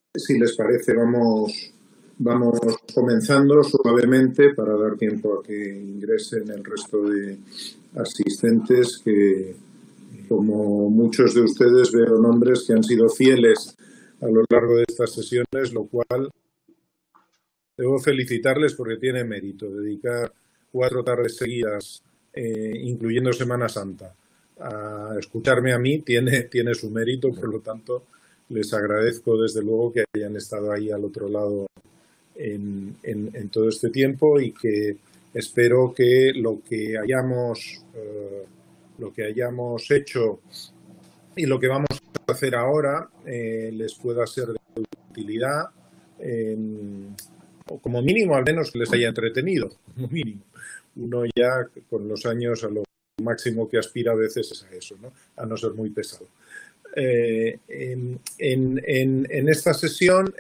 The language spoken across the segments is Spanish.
Si les parece, vamos comenzando suavemente para dar tiempo a que ingresen el resto de asistentes que, como muchos de ustedes, veo nombres que han sido fieles a lo largo de estas sesiones, lo cual debo felicitarles porque tiene mérito dedicar 4 tardes seguidas, incluyendo Semana Santa, a escucharme a mí, tiene su mérito, por lo tanto les agradezco desde luego que hayan estado ahí al otro lado en todo este tiempo y que espero que lo que hayamos hecho y lo que vamos a hacer ahora les pueda ser de utilidad, o como mínimo al menos que les haya entretenido, como mínimo. Uno ya con los años a lo máximo que aspira a veces es a eso, ¿no? A no ser muy pesado. En esta sesión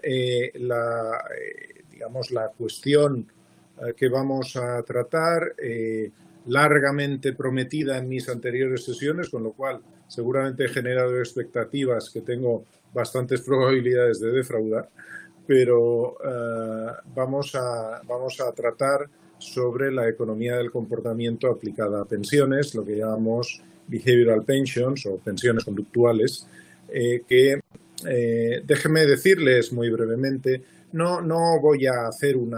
la cuestión que vamos a tratar, largamente prometida en mis anteriores sesiones, con lo cual seguramente he generado expectativas que tengo bastantes probabilidades de defraudar, pero vamos a tratar sobre la economía del comportamiento aplicada a pensiones, lo que llamamos behavioral pensions o pensiones conductuales, que déjenme decirles muy brevemente, no voy a hacer un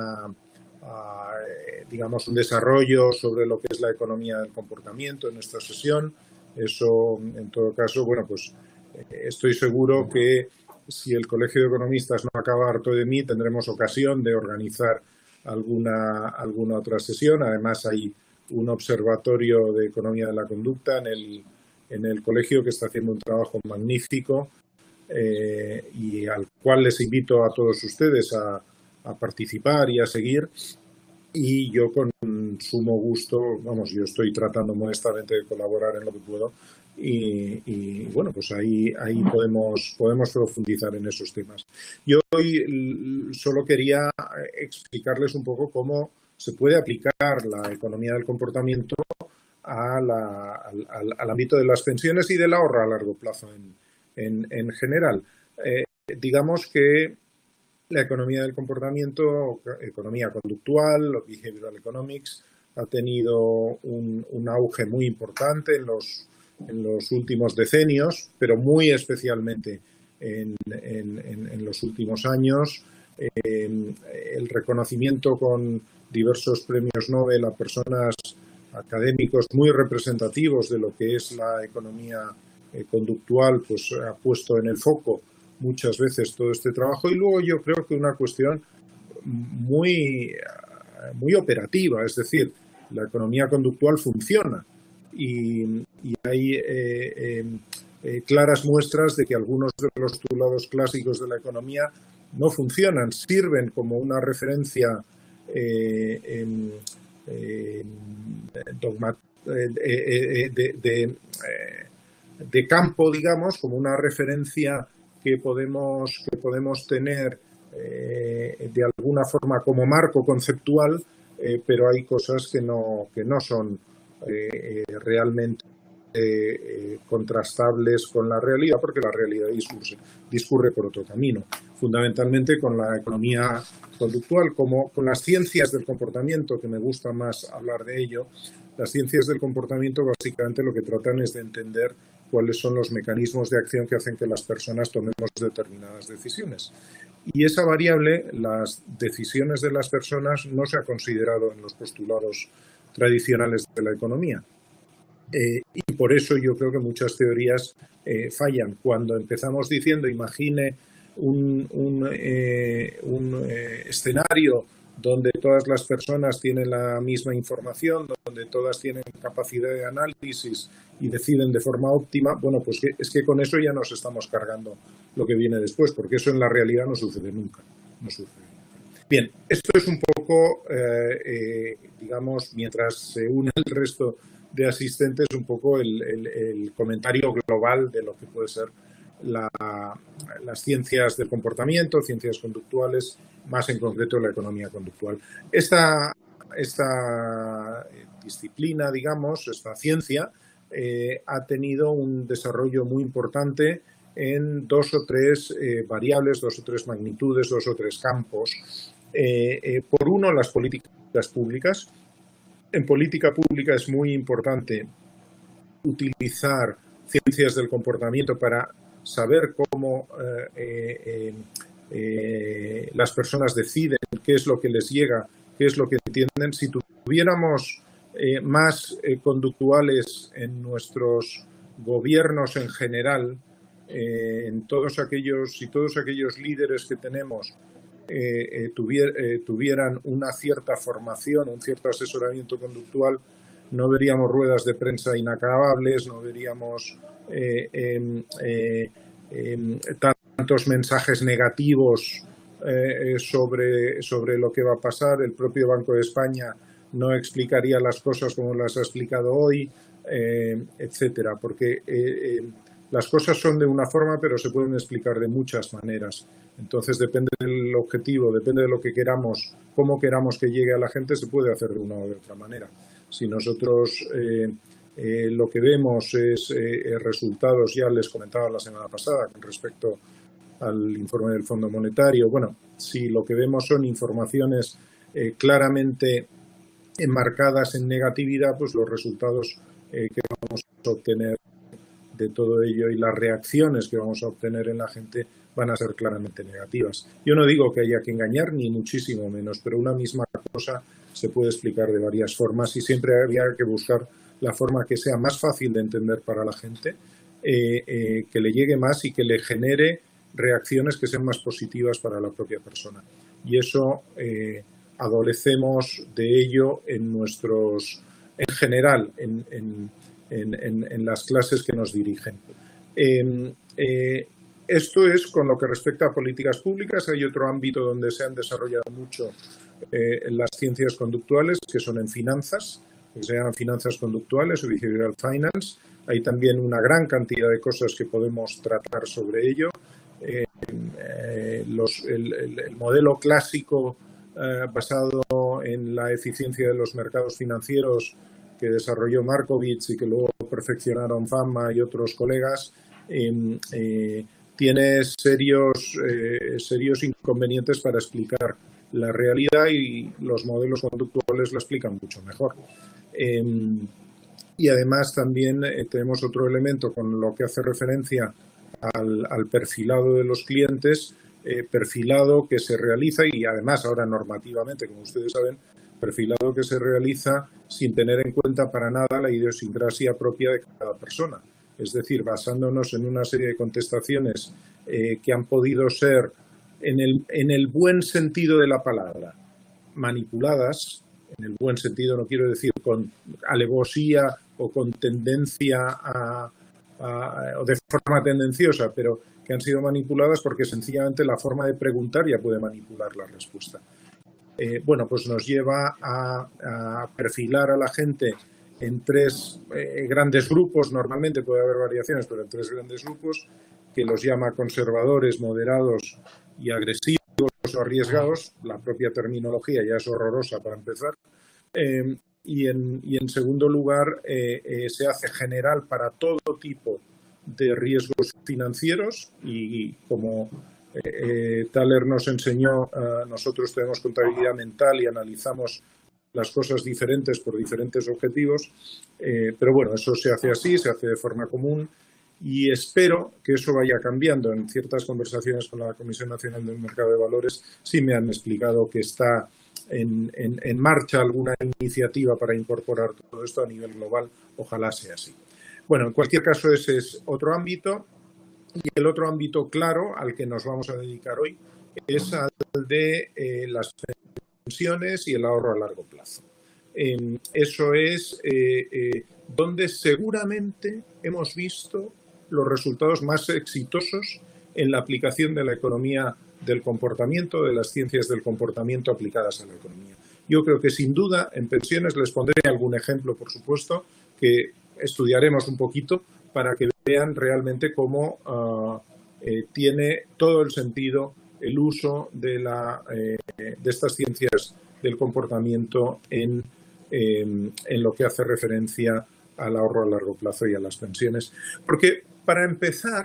desarrollo sobre lo que es la economía del comportamiento en esta sesión. Eso, en todo caso, bueno, pues estoy seguro que si el Colegio de Economistas no acaba harto de mí, tendremos ocasión de organizar alguna otra sesión. Además, hay un observatorio de economía de la conducta en el colegio que está haciendo un trabajo magnífico y al cual les invito a todos ustedes a participar y a seguir. Y yo con sumo gusto, yo estoy tratando modestamente de colaborar en lo que puedo y bueno, pues ahí podemos profundizar en esos temas. Yo hoy solo quería explicarles un poco cómo se puede aplicar la economía del comportamiento al ámbito de las pensiones y del ahorro a largo plazo en general. Digamos que la economía del comportamiento, economía conductual, behavioral economics, ha tenido un auge muy importante en los últimos decenios, pero muy especialmente en los últimos años. El reconocimiento con diversos premios Nobel a personas académicos muy representativos de lo que es la economía conductual, pues ha puesto en el foco muchas veces todo este trabajo. Y luego yo creo que una cuestión muy operativa, es decir, la economía conductual funciona y hay claras muestras de que algunos de los postulados clásicos de la economía no funcionan, sirven como una referencia de campo, digamos, como una referencia que podemos tener de alguna forma como marco conceptual, pero hay cosas que no son realmente contrastables con la realidad, porque la realidad discurre por otro camino, fundamentalmente con la economía conductual, como con las ciencias del comportamiento, que me gusta más hablar de ello. Las ciencias del comportamiento básicamente lo que tratan es de entender cuáles son los mecanismos de acción que hacen que las personas tomemos determinadas decisiones. Y esa variable, las decisiones de las personas, no se ha considerado en los postulados tradicionales de la economía. Y por eso yo creo que muchas teorías fallan. Cuando empezamos diciendo, imagine un escenario donde todas las personas tienen la misma información, donde todas tienen capacidad de análisis y deciden de forma óptima, bueno, pues es que con eso ya nos estamos cargando lo que viene después, porque eso en la realidad no sucede nunca. No sucede. Bien, esto es un poco, digamos, mientras se une el resto de asistentes, un poco el comentario global de lo que puede ser las ciencias del comportamiento, ciencias conductuales, más en concreto la economía conductual. Esta disciplina, digamos, esta ciencia, ha tenido un desarrollo muy importante en dos o tres variables, dos o tres magnitudes, dos o tres campos. Por uno, las políticas públicas. En política pública es muy importante utilizar ciencias del comportamiento para saber cómo las personas deciden, qué es lo que les llega, qué es lo que entienden. Si tuviéramos más conductuales en nuestros gobiernos en general, si todos aquellos líderes que tenemos tuvieran una cierta formación, un cierto asesoramiento conductual, no veríamos ruedas de prensa inacabables, no veríamos tantos mensajes negativos sobre lo que va a pasar. El propio Banco de España no explicaría las cosas como las ha explicado hoy, etcétera, porque las cosas son de una forma, pero se pueden explicar de muchas maneras. Entonces, depende del objetivo, depende de lo que queramos, cómo queramos que llegue a la gente, se puede hacer de una o de otra manera. Si nosotros lo que vemos es resultados, ya les comentaba la semana pasada con respecto al informe del Fondo Monetario, bueno, si lo que vemos son informaciones claramente enmarcadas en negatividad, pues los resultados que vamos a obtener de todo ello y las reacciones que vamos a obtener en la gente van a ser claramente negativas. Yo no digo que haya que engañar, ni muchísimo menos, pero una misma cosa se puede explicar de varias formas y siempre habría que buscar la forma que sea más fácil de entender para la gente, que le llegue más y que le genere reacciones que sean más positivas para la propia persona. Y eso adolecemos de ello en general, en las clases que nos dirigen. Esto es con lo que respecta a políticas públicas. Hay otro ámbito donde se han desarrollado mucho las ciencias conductuales, que son en finanzas, que se llaman finanzas conductuales o behavioral finance. Hay también una gran cantidad de cosas que podemos tratar sobre ello. El modelo clásico basado en la eficiencia de los mercados financieros que desarrolló Markowitz y que luego perfeccionaron Fama y otros colegas, tiene serios inconvenientes para explicar la realidad y los modelos conductuales lo explican mucho mejor. Y además también tenemos otro elemento con lo que hace referencia al perfilado de los clientes, perfilado que se realiza y además ahora normativamente, como ustedes saben, perfilado que se realiza sin tener en cuenta para nada la idiosincrasia propia de cada persona. Es decir, basándonos en una serie de contestaciones que han podido ser, en el buen sentido de la palabra, manipuladas. En el buen sentido no quiero decir con alevosía o con tendencia o de forma tendenciosa, pero que han sido manipuladas porque sencillamente la forma de preguntar ya puede manipular la respuesta. Bueno, pues nos lleva a perfilar a la gente en tres grandes grupos. Normalmente puede haber variaciones, pero en tres grandes grupos, que los llama conservadores, moderados y agresivos o arriesgados. La propia terminología ya es horrorosa para empezar. Y en segundo lugar, se hace general para todo tipo de riesgos financieros y como Thaler nos enseñó, nosotros tenemos contabilidad mental y analizamos las cosas diferentes por diferentes objetivos, pero bueno, eso se hace así, se hace de forma común y espero que eso vaya cambiando. En ciertas conversaciones con la Comisión Nacional del Mercado de Valores sí me han explicado que está en marcha alguna iniciativa para incorporar todo esto a nivel global. Ojalá sea así. Bueno, en cualquier caso ese es otro ámbito. Y el otro ámbito claro al que nos vamos a dedicar hoy es al de las pensiones y el ahorro a largo plazo. Eso es donde seguramente hemos visto los resultados más exitosos en la aplicación de la economía del comportamiento, de las ciencias del comportamiento aplicadas a la economía. Yo creo que sin duda en pensiones les pondré algún ejemplo, por supuesto, que estudiaremos un poquito para que vean realmente cómo tiene todo el sentido el uso de estas ciencias del comportamiento en lo que hace referencia al ahorro a largo plazo y a las pensiones. Porque, para empezar,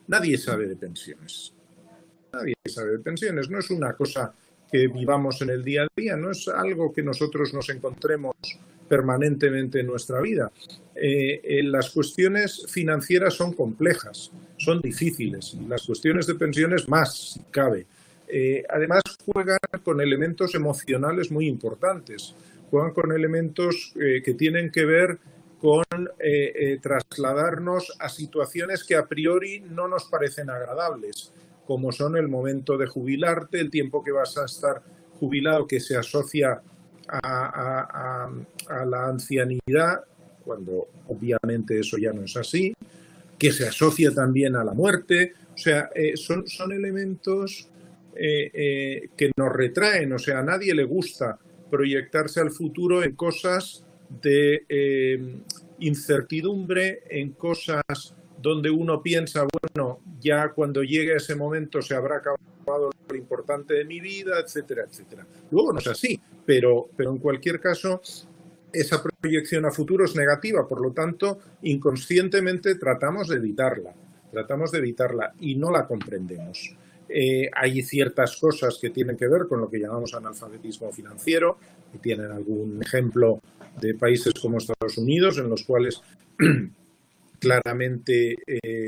Nadie sabe de pensiones. Nadie sabe de pensiones. No es una cosa que vivamos en el día a día, no es algo que nosotros nos encontremos permanentemente en nuestra vida. Las cuestiones financieras son complejas, son difíciles, y las cuestiones de pensiones más, si cabe. Además, juegan con elementos emocionales muy importantes, juegan con elementos que tienen que ver con trasladarnos a situaciones que a priori no nos parecen agradables, como son el momento de jubilarte, el tiempo que vas a estar jubilado, que se asocia a la ancianidad, cuando obviamente eso ya no es así, que se asocia también a la muerte. O sea, son elementos que nos retraen. O sea, a nadie le gusta proyectarse al futuro en cosas de incertidumbre, en cosas donde uno piensa, bueno, ya cuando llegue ese momento se habrá acabado lo importante de mi vida, etcétera, etcétera. Luego no es así, pero en cualquier caso esa proyección a futuro es negativa, por lo tanto, inconscientemente tratamos de evitarla y no la comprendemos. Hay ciertas cosas que tienen que ver con lo que llamamos analfabetismo financiero, y tienen algún ejemplo de países como Estados Unidos, en los cuales claramente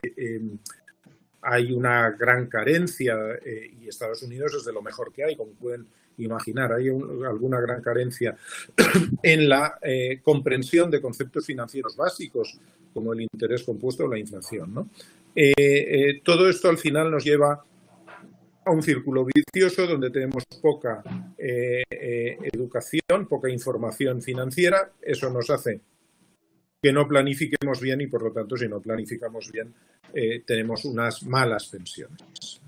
hay una gran carencia, y Estados Unidos es de lo mejor que hay, como pueden imaginar. Hay alguna gran carencia en la comprensión de conceptos financieros básicos, como el interés compuesto o la inflación, ¿no? Todo esto al final nos lleva a un círculo vicioso donde tenemos poca educación, poca información financiera. Eso nos hace que no planifiquemos bien y, por lo tanto, si no planificamos bien, tenemos unas malas pensiones.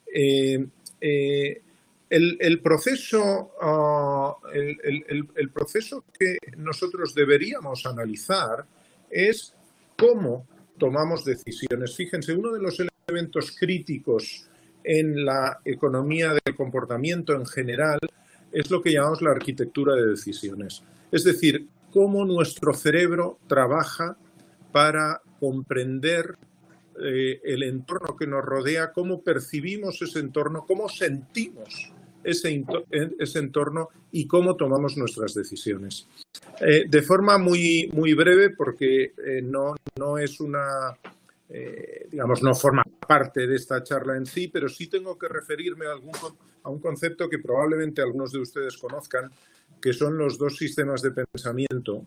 El proceso que nosotros deberíamos analizar es cómo tomamos decisiones. Fíjense, uno de los elementos críticos en la economía del comportamiento en general es lo que llamamos la arquitectura de decisiones. Es decir, cómo nuestro cerebro trabaja para comprender el entorno que nos rodea, cómo percibimos ese entorno, cómo sentimos ese entorno y cómo tomamos nuestras decisiones. De forma muy, muy breve, porque no es una, digamos, no forma parte de esta charla en sí, pero sí tengo que referirme a un concepto que probablemente algunos de ustedes conozcan, que son los dos sistemas de pensamiento,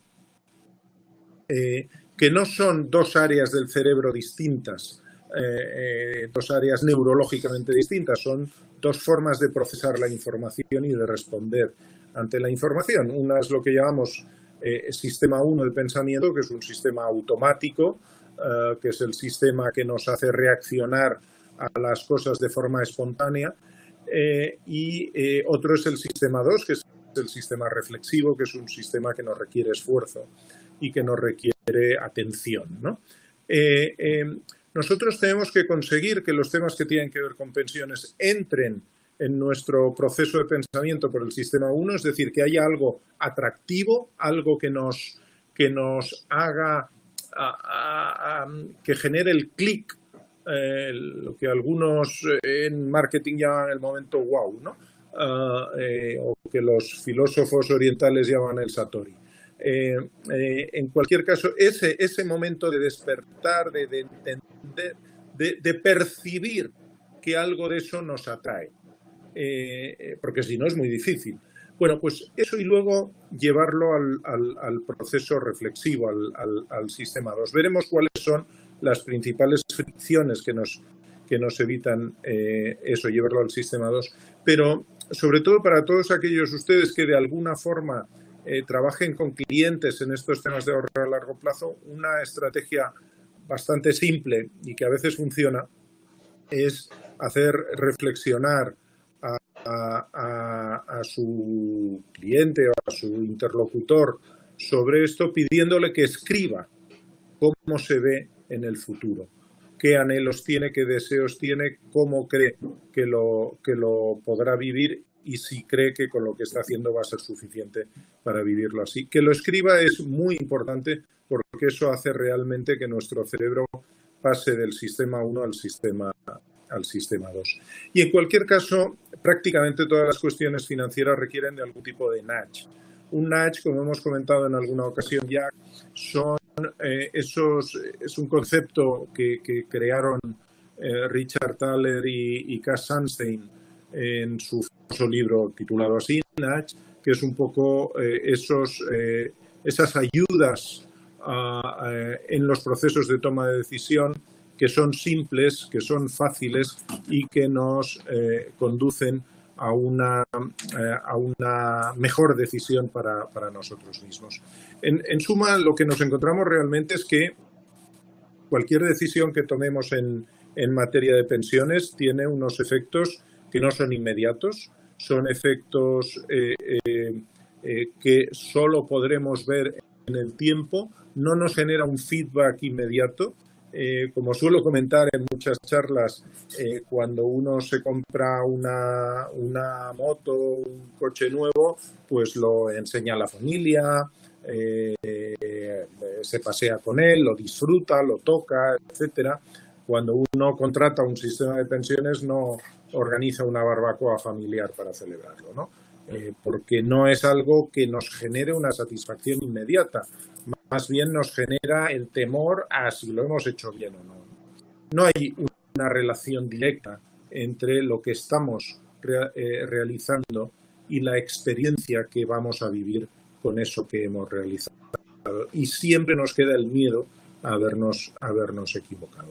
que no son dos áreas del cerebro distintas, dos áreas neurológicamente distintas, son dos formas de procesar la información y de responder ante la información. Una es lo que llamamos sistema 1 de pensamiento, que es un sistema automático, que es el sistema que nos hace reaccionar a las cosas de forma espontánea, y otro es el sistema 2, que es el sistema reflexivo, que es un sistema que nos requiere esfuerzo y que nos requiere atención, ¿no? Nosotros tenemos que conseguir que los temas que tienen que ver con pensiones entren en nuestro proceso de pensamiento por el sistema 1, es decir, que haya algo atractivo, algo que nos haga, que genere el clic, lo que algunos en marketing llaman el momento wow, ¿no? O que los filósofos orientales llaman el satori. En cualquier caso, ese momento de despertar, de entender, de percibir que algo de eso nos atrae, porque si no es muy difícil. Bueno, pues eso, y luego llevarlo al proceso reflexivo, al sistema 2. Veremos cuáles son las principales fricciones que nos evitan eso, llevarlo al sistema 2. Pero sobre todo para todos aquellos ustedes que de alguna forma trabajen con clientes en estos temas de ahorro a largo plazo, una estrategia bastante simple y que a veces funciona es hacer reflexionar a su cliente o a su interlocutor sobre esto, pidiéndole que escriba cómo se ve en el futuro, qué anhelos tiene, qué deseos tiene, cómo cree que lo podrá vivir y si cree que con lo que está haciendo va a ser suficiente para vivirlo así. Que lo escriba es muy importante porque eso hace realmente que nuestro cerebro pase del sistema 1 al sistema 2. Y en cualquier caso, prácticamente todas las cuestiones financieras requieren de algún tipo de nudge. Un nudge, como hemos comentado en alguna ocasión ya, es un concepto que crearon Richard Thaler y Cass Sunstein en su famoso libro titulado así, Nudge, que es un poco esas ayudas en los procesos de toma de decisión que son simples, que son fáciles y que nos conducen a una mejor decisión para nosotros mismos. En suma, lo que nos encontramos realmente es que cualquier decisión que tomemos en materia de pensiones tiene unos efectos que no son inmediatos, son efectos que solo podremos ver en el tiempo, no nos genera un feedback inmediato. Como suelo comentar en muchas charlas, cuando uno se compra una moto, un coche nuevo, pues lo enseña a la familia, se pasea con él, lo disfruta, lo toca, etcétera. Cuando uno contrata un sistema de pensiones, no organiza una barbacoa familiar para celebrarlo, ¿no? Porque no es algo que nos genere una satisfacción inmediata. Más bien nos genera el temor a si lo hemos hecho bien o no. No hay una relación directa entre lo que estamos realizando y la experiencia que vamos a vivir con eso que hemos realizado. Y siempre nos queda el miedo a habernos equivocado.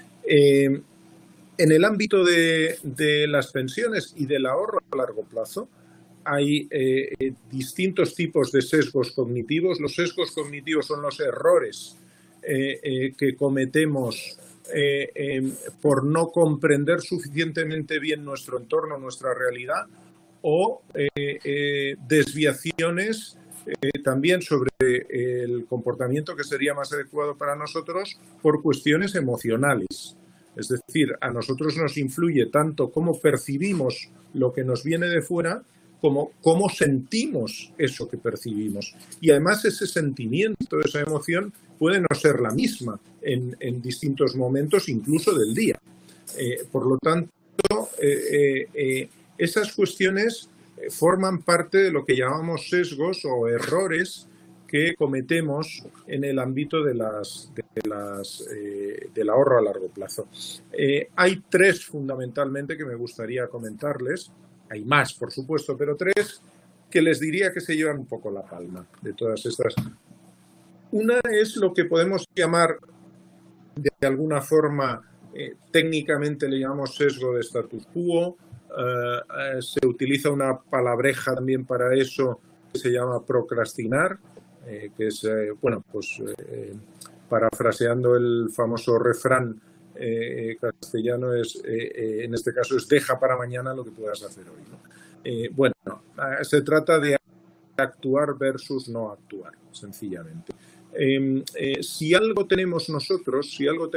En el ámbito de las pensiones y del ahorro a largo plazo, hay distintos tipos de sesgos cognitivos. Los sesgos cognitivos son los errores que cometemos por no comprender suficientemente bien nuestro entorno, nuestra realidad, o desviaciones también sobre el comportamiento que sería más adecuado para nosotros por cuestiones emocionales. Es decir, a nosotros nos influye tanto cómo percibimos lo que nos viene de fuera como cómo sentimos eso que percibimos. Y además ese sentimiento, esa emoción puede no ser la misma en distintos momentos, incluso del día. Por lo tanto, esas cuestiones forman parte de lo que llamamos sesgos o errores que cometemos en el ámbito del ahorro a largo plazo. Hay tres fundamentalmente que me gustaría comentarles. Hay más, por supuesto, pero tres que les diría que se llevan un poco la palma de todas estas. Una es lo que podemos llamar, de alguna forma, técnicamente le llamamos sesgo de status quo. Se utiliza una palabreja también para eso que se llama procrastinar, que es, parafraseando el famoso refrán castellano, en este caso es deja para mañana lo que puedas hacer hoy, ¿no? Se trata de actuar versus no actuar, sencillamente. Si algo tenemos nosotros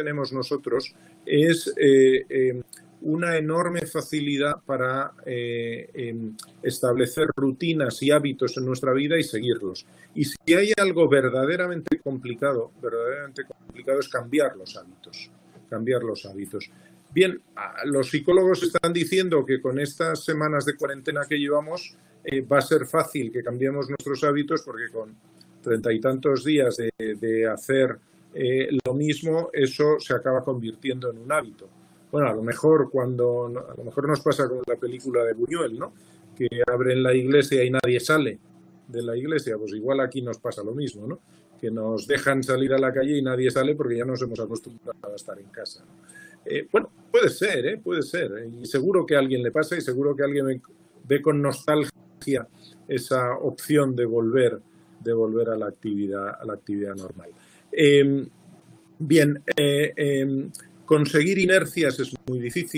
es una enorme facilidad para establecer rutinas y hábitos en nuestra vida y seguirlos. Y si hay algo verdaderamente complicado es cambiar los hábitos. Bien, los psicólogos están diciendo que con estas semanas de cuarentena que llevamos va a ser fácil que cambiemos nuestros hábitos porque con 30 y tantos días de hacer lo mismo, eso se acaba convirtiendo en un hábito. Bueno, a lo mejor nos pasa con la película de Buñuel, ¿no? Que abren la iglesia y nadie sale de la iglesia. Pues igual aquí nos pasa lo mismo, ¿no? Que nos dejan salir a la calle y nadie sale porque ya nos hemos acostumbrado a estar en casa, ¿no? Puede ser. Y seguro que a alguien le pasa y seguro que alguien ve con nostalgia esa opción de volver a la actividad normal. Conseguir inercias es muy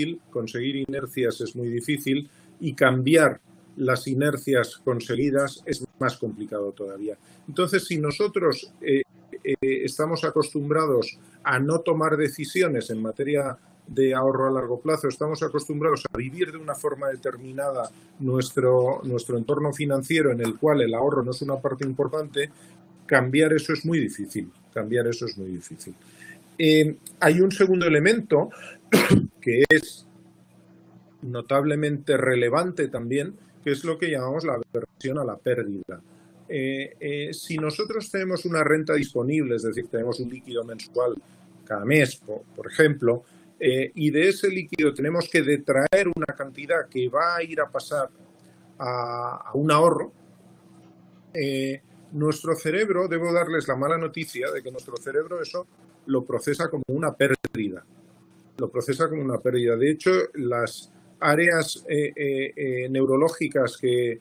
difícil y cambiar las inercias conseguidas es más complicado todavía. Entonces, si nosotros estamos acostumbrados a no tomar decisiones en materia de ahorro a largo plazo, estamos acostumbrados a vivir de una forma determinada nuestro entorno financiero en el cual el ahorro no es una parte importante, cambiar eso es muy difícil. Hay un segundo elemento que es notablemente relevante también, que es lo que llamamos la aversión a la pérdida. Si nosotros tenemos una renta disponible, es decir, tenemos un líquido mensual cada mes, por ejemplo, y de ese líquido tenemos que detraer una cantidad que va a ir a pasar a un ahorro, nuestro cerebro, debo darles la mala noticia de que nuestro cerebro eso lo procesa como una pérdida. Lo procesa como una pérdida. De hecho, las áreas neurológicas que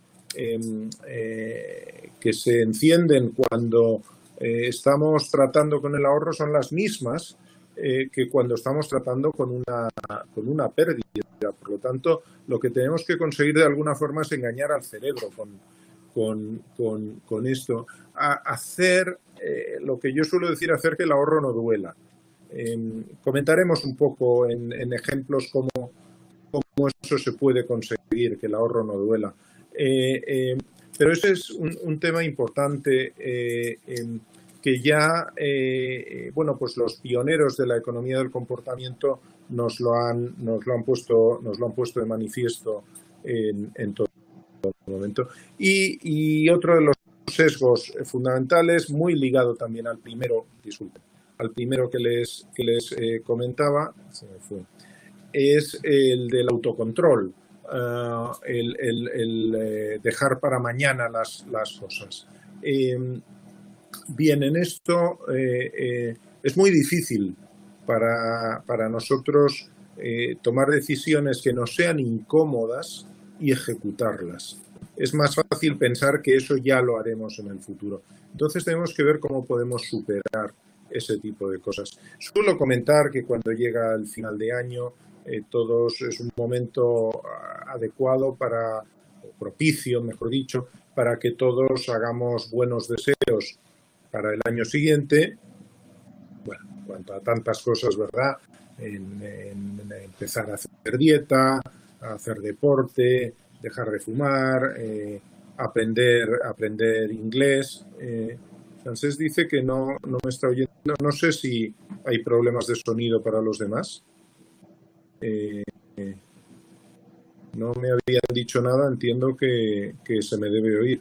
se encienden cuando estamos tratando con el ahorro son las mismas que cuando estamos tratando con una pérdida. Por lo tanto, lo que tenemos que conseguir de alguna forma es engañar al cerebro con esto. Hacer lo que yo suelo decir, hacer que el ahorro no duela. Comentaremos un poco en ejemplos cómo eso se puede conseguir, que el ahorro no duela. Pero ese es un tema importante que ya, bueno, pues los pioneros de la economía del comportamiento nos lo han puesto de manifiesto en todo momento. Y otro de los sesgos fundamentales, muy ligado también al primero, que les comentaba, se me fue, es el del autocontrol, el dejar para mañana las cosas. Bien, en esto es muy difícil para nosotros tomar decisiones que nos sean incómodas y ejecutarlas. Es más fácil pensar que eso ya lo haremos en el futuro. Entonces tenemos que ver cómo podemos superar ese tipo de cosas. Suelo comentar que cuando llega el final de año, todos es un momento adecuado propicio, mejor dicho, para que todos hagamos buenos deseos para el año siguiente. Bueno, en cuanto a tantas cosas, ¿verdad? En empezar a hacer dieta, a hacer deporte, dejar de fumar, aprender inglés. Francés dice que no me está oyendo. No sé si hay problemas de sonido para los demás. No me habían dicho nada, entiendo que se me debe oír.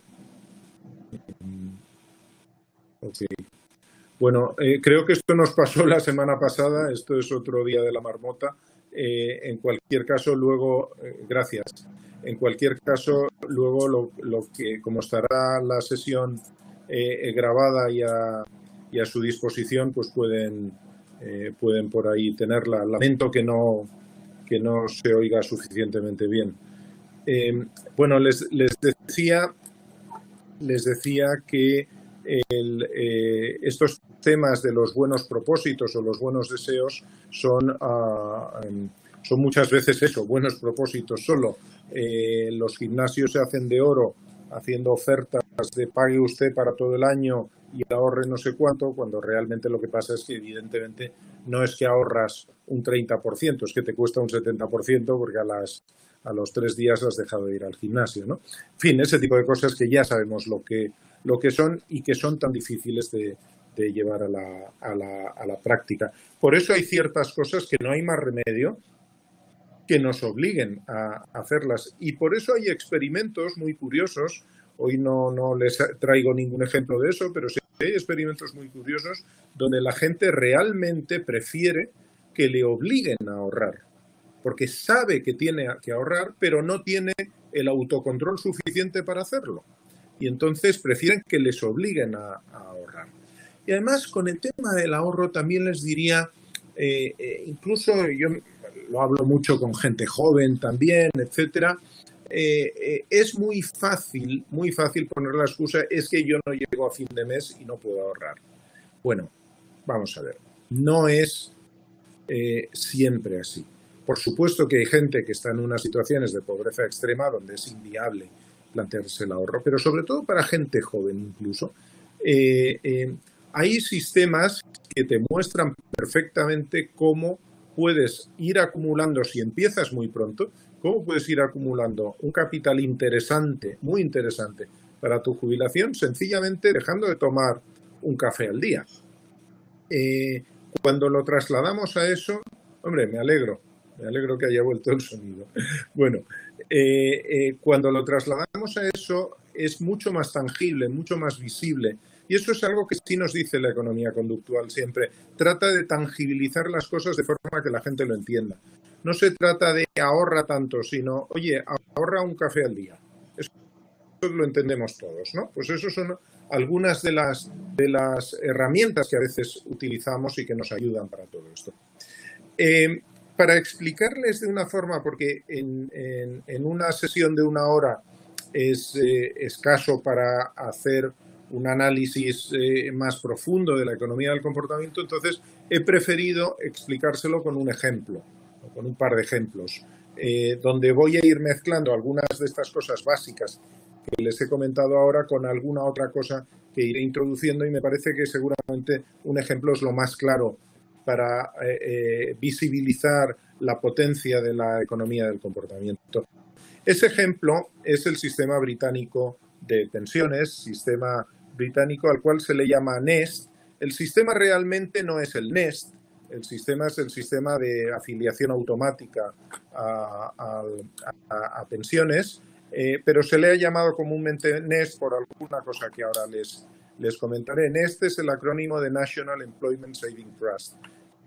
Okay. Bueno, creo que esto nos pasó la semana pasada, esto es otro día de la marmota. En cualquier caso, luego, gracias. En cualquier caso, luego lo que, como estará la sesión grabada y a su disposición, pues pueden por ahí tenerla. Lamento que no se oiga suficientemente bien. Bueno, les decía que estos temas de los buenos propósitos o los buenos deseos son muchas veces eso, buenos propósitos solo. Los gimnasios se hacen de oro haciendo ofertas de pague usted para todo el año y ahorre no sé cuánto, cuando realmente lo que pasa es que evidentemente no es que ahorras un 30%, es que te cuesta un 70% porque a los 3 días has dejado de ir al gimnasio, ¿no? En fin, ese tipo de cosas que ya sabemos lo que son y que son tan difíciles de llevar a la práctica. Por eso hay ciertas cosas que no hay más remedio que nos obliguen a hacerlas. Y por eso hay experimentos muy curiosos. Hoy no les traigo ningún ejemplo de eso, pero sí hay experimentos muy curiosos donde la gente realmente prefiere que le obliguen a ahorrar, porque sabe que tiene que ahorrar, pero no tiene el autocontrol suficiente para hacerlo. Y entonces prefieren que les obliguen a ahorrar. Y además, con el tema del ahorro también les diría, incluso yo lo hablo mucho con gente joven también, etcétera, es muy fácil poner la excusa, es que yo no llego a fin de mes y no puedo ahorrar. Bueno, vamos a ver, no es siempre así. Por supuesto que hay gente que está en unas situaciones de pobreza extrema donde es inviable plantearse el ahorro, pero sobre todo para gente joven incluso, hay sistemas que te muestran perfectamente cómo puedes ir acumulando, si empiezas muy pronto, cómo puedes ir acumulando un capital interesante, muy interesante, para tu jubilación, sencillamente dejando de tomar un café al día. Cuando lo trasladamos a eso, hombre, me alegro que haya vuelto el sonido. Bueno, cuando lo trasladamos a eso es mucho más tangible, mucho más visible. Y eso es algo que sí nos dice la economía conductual siempre. Trata de tangibilizar las cosas de forma que la gente lo entienda. No se trata de ahorra tanto, sino, oye, ahorra un café al día. Eso lo entendemos todos, ¿no? Pues eso son algunas de las herramientas que a veces utilizamos y que nos ayudan para todo esto. Para explicarles de una forma, porque en una sesión de 1 hora es escaso para hacer un análisis más profundo de la economía del comportamiento, entonces he preferido explicárselo con un ejemplo, o con un par de ejemplos, donde voy a ir mezclando algunas de estas cosas básicas que les he comentado ahora con alguna otra cosa que iré introduciendo, y me parece que seguramente un ejemplo es lo más claro para visibilizar la potencia de la economía del comportamiento. Ese ejemplo es el sistema británico de pensiones, sistema británico al cual se le llama Nest. El sistema realmente no es el Nest, el sistema es el sistema de afiliación automática a pensiones, pero se le ha llamado comúnmente Nest por alguna cosa que ahora les comentaré. Nest es el acrónimo de National Employment Saving Trust.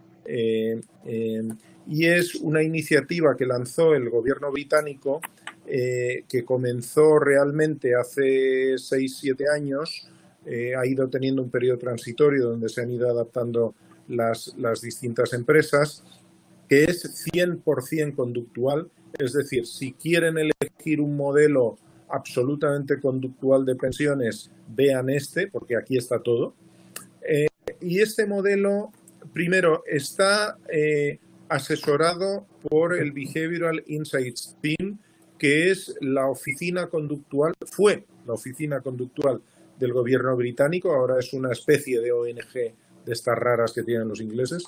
Y es una iniciativa que lanzó el gobierno británico, que comenzó realmente hace 6-7 años, ha ido teniendo un periodo transitorio donde se han ido adaptando las distintas empresas, que es 100% conductual, es decir, si quieren elegir un modelo absolutamente conductual de pensiones, vean este, porque aquí está todo. Y este modelo, primero, está asesorado por el Behavioral Insights Team, que es la oficina conductual, fue la oficina conductual del gobierno británico, ahora es una especie de ONG de estas raras que tienen los ingleses,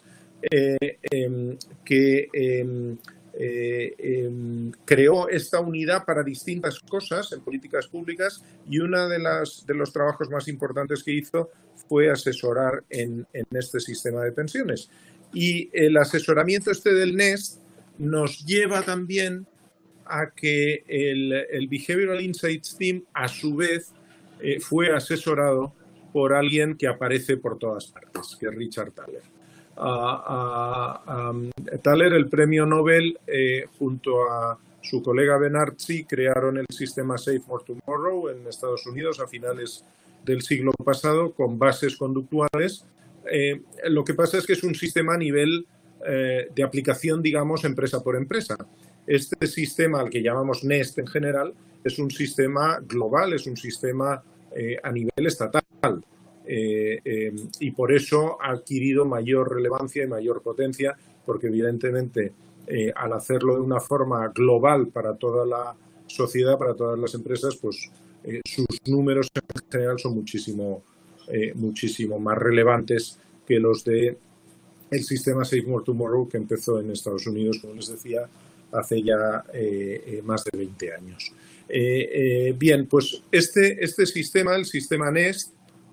que creó esta unidad para distintas cosas en políticas públicas, y uno de los trabajos más importantes que hizo fue asesorar en este sistema de pensiones. Y el asesoramiento del Nest nos lleva también a que el Behavioral Insights Team, a su vez, fue asesorado por alguien que aparece por todas partes, que es Richard Thaler. Thaler, el premio Nobel, junto a su colega Benarci, crearon el sistema Save for Tomorrow en Estados Unidos a finales del siglo pasado, con bases conductuales. Lo que pasa es que es un sistema a nivel de aplicación, digamos, empresa por empresa. Este sistema, al que llamamos Nest en general, es un sistema global, es un sistema a nivel estatal. Y por eso ha adquirido mayor relevancia y mayor potencia, porque evidentemente al hacerlo de una forma global para toda la sociedad, para todas las empresas, pues sus números en general son muchísimo más relevantes que los de el sistema Save for Tomorrow, que empezó en Estados Unidos, como les decía, hace ya más de 20 años. Bien, pues este sistema, el sistema Nest,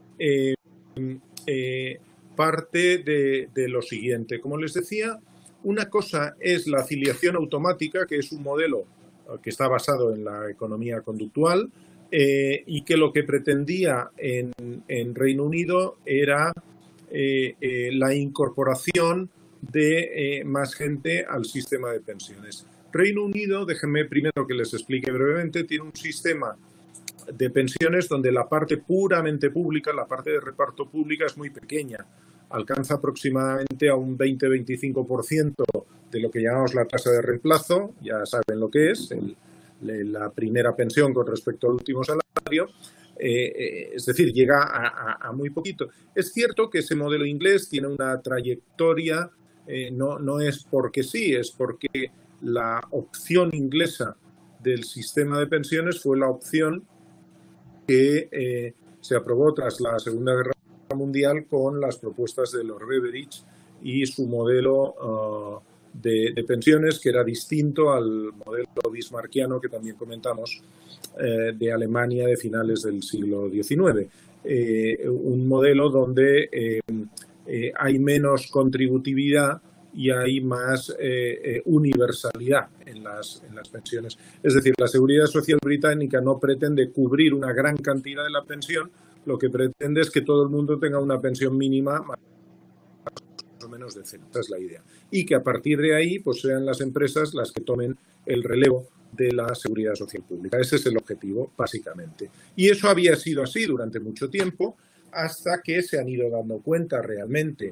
parte de lo siguiente. Como les decía, una cosa es la afiliación automática, que es un modelo que está basado en la economía conductual, y que lo que pretendía en Reino Unido era la incorporación de más gente al sistema de pensiones. Reino Unido, déjenme primero que les explique brevemente, tiene un sistema de pensiones donde la parte puramente pública, la parte de reparto pública, es muy pequeña. Alcanza aproximadamente a un 20-25% de lo que llamamos la tasa de reemplazo, ya saben lo que es, la primera pensión con respecto al último salario, es decir, llega a muy poquito. Es cierto que ese modelo inglés tiene una trayectoria, no es porque sí, es porque la opción inglesa del sistema de pensiones fue la opción que se aprobó tras la Segunda Guerra Mundial con las propuestas de Lord Beveridge y su modelo de pensiones, que era distinto al modelo bismarckiano que también comentamos de Alemania de finales del siglo XIX. Un modelo donde hay menos contributividad y hay más universalidad en las pensiones. Es decir, la Seguridad Social británica no pretende cubrir una gran cantidad de la pensión, lo que pretende es que todo el mundo tenga una pensión mínima más o menos decente. Esa es la idea. Y que a partir de ahí pues sean las empresas las que tomen el relevo de la seguridad social pública. Ese es el objetivo, básicamente. Y eso había sido así durante mucho tiempo, hasta que se han ido dando cuenta realmente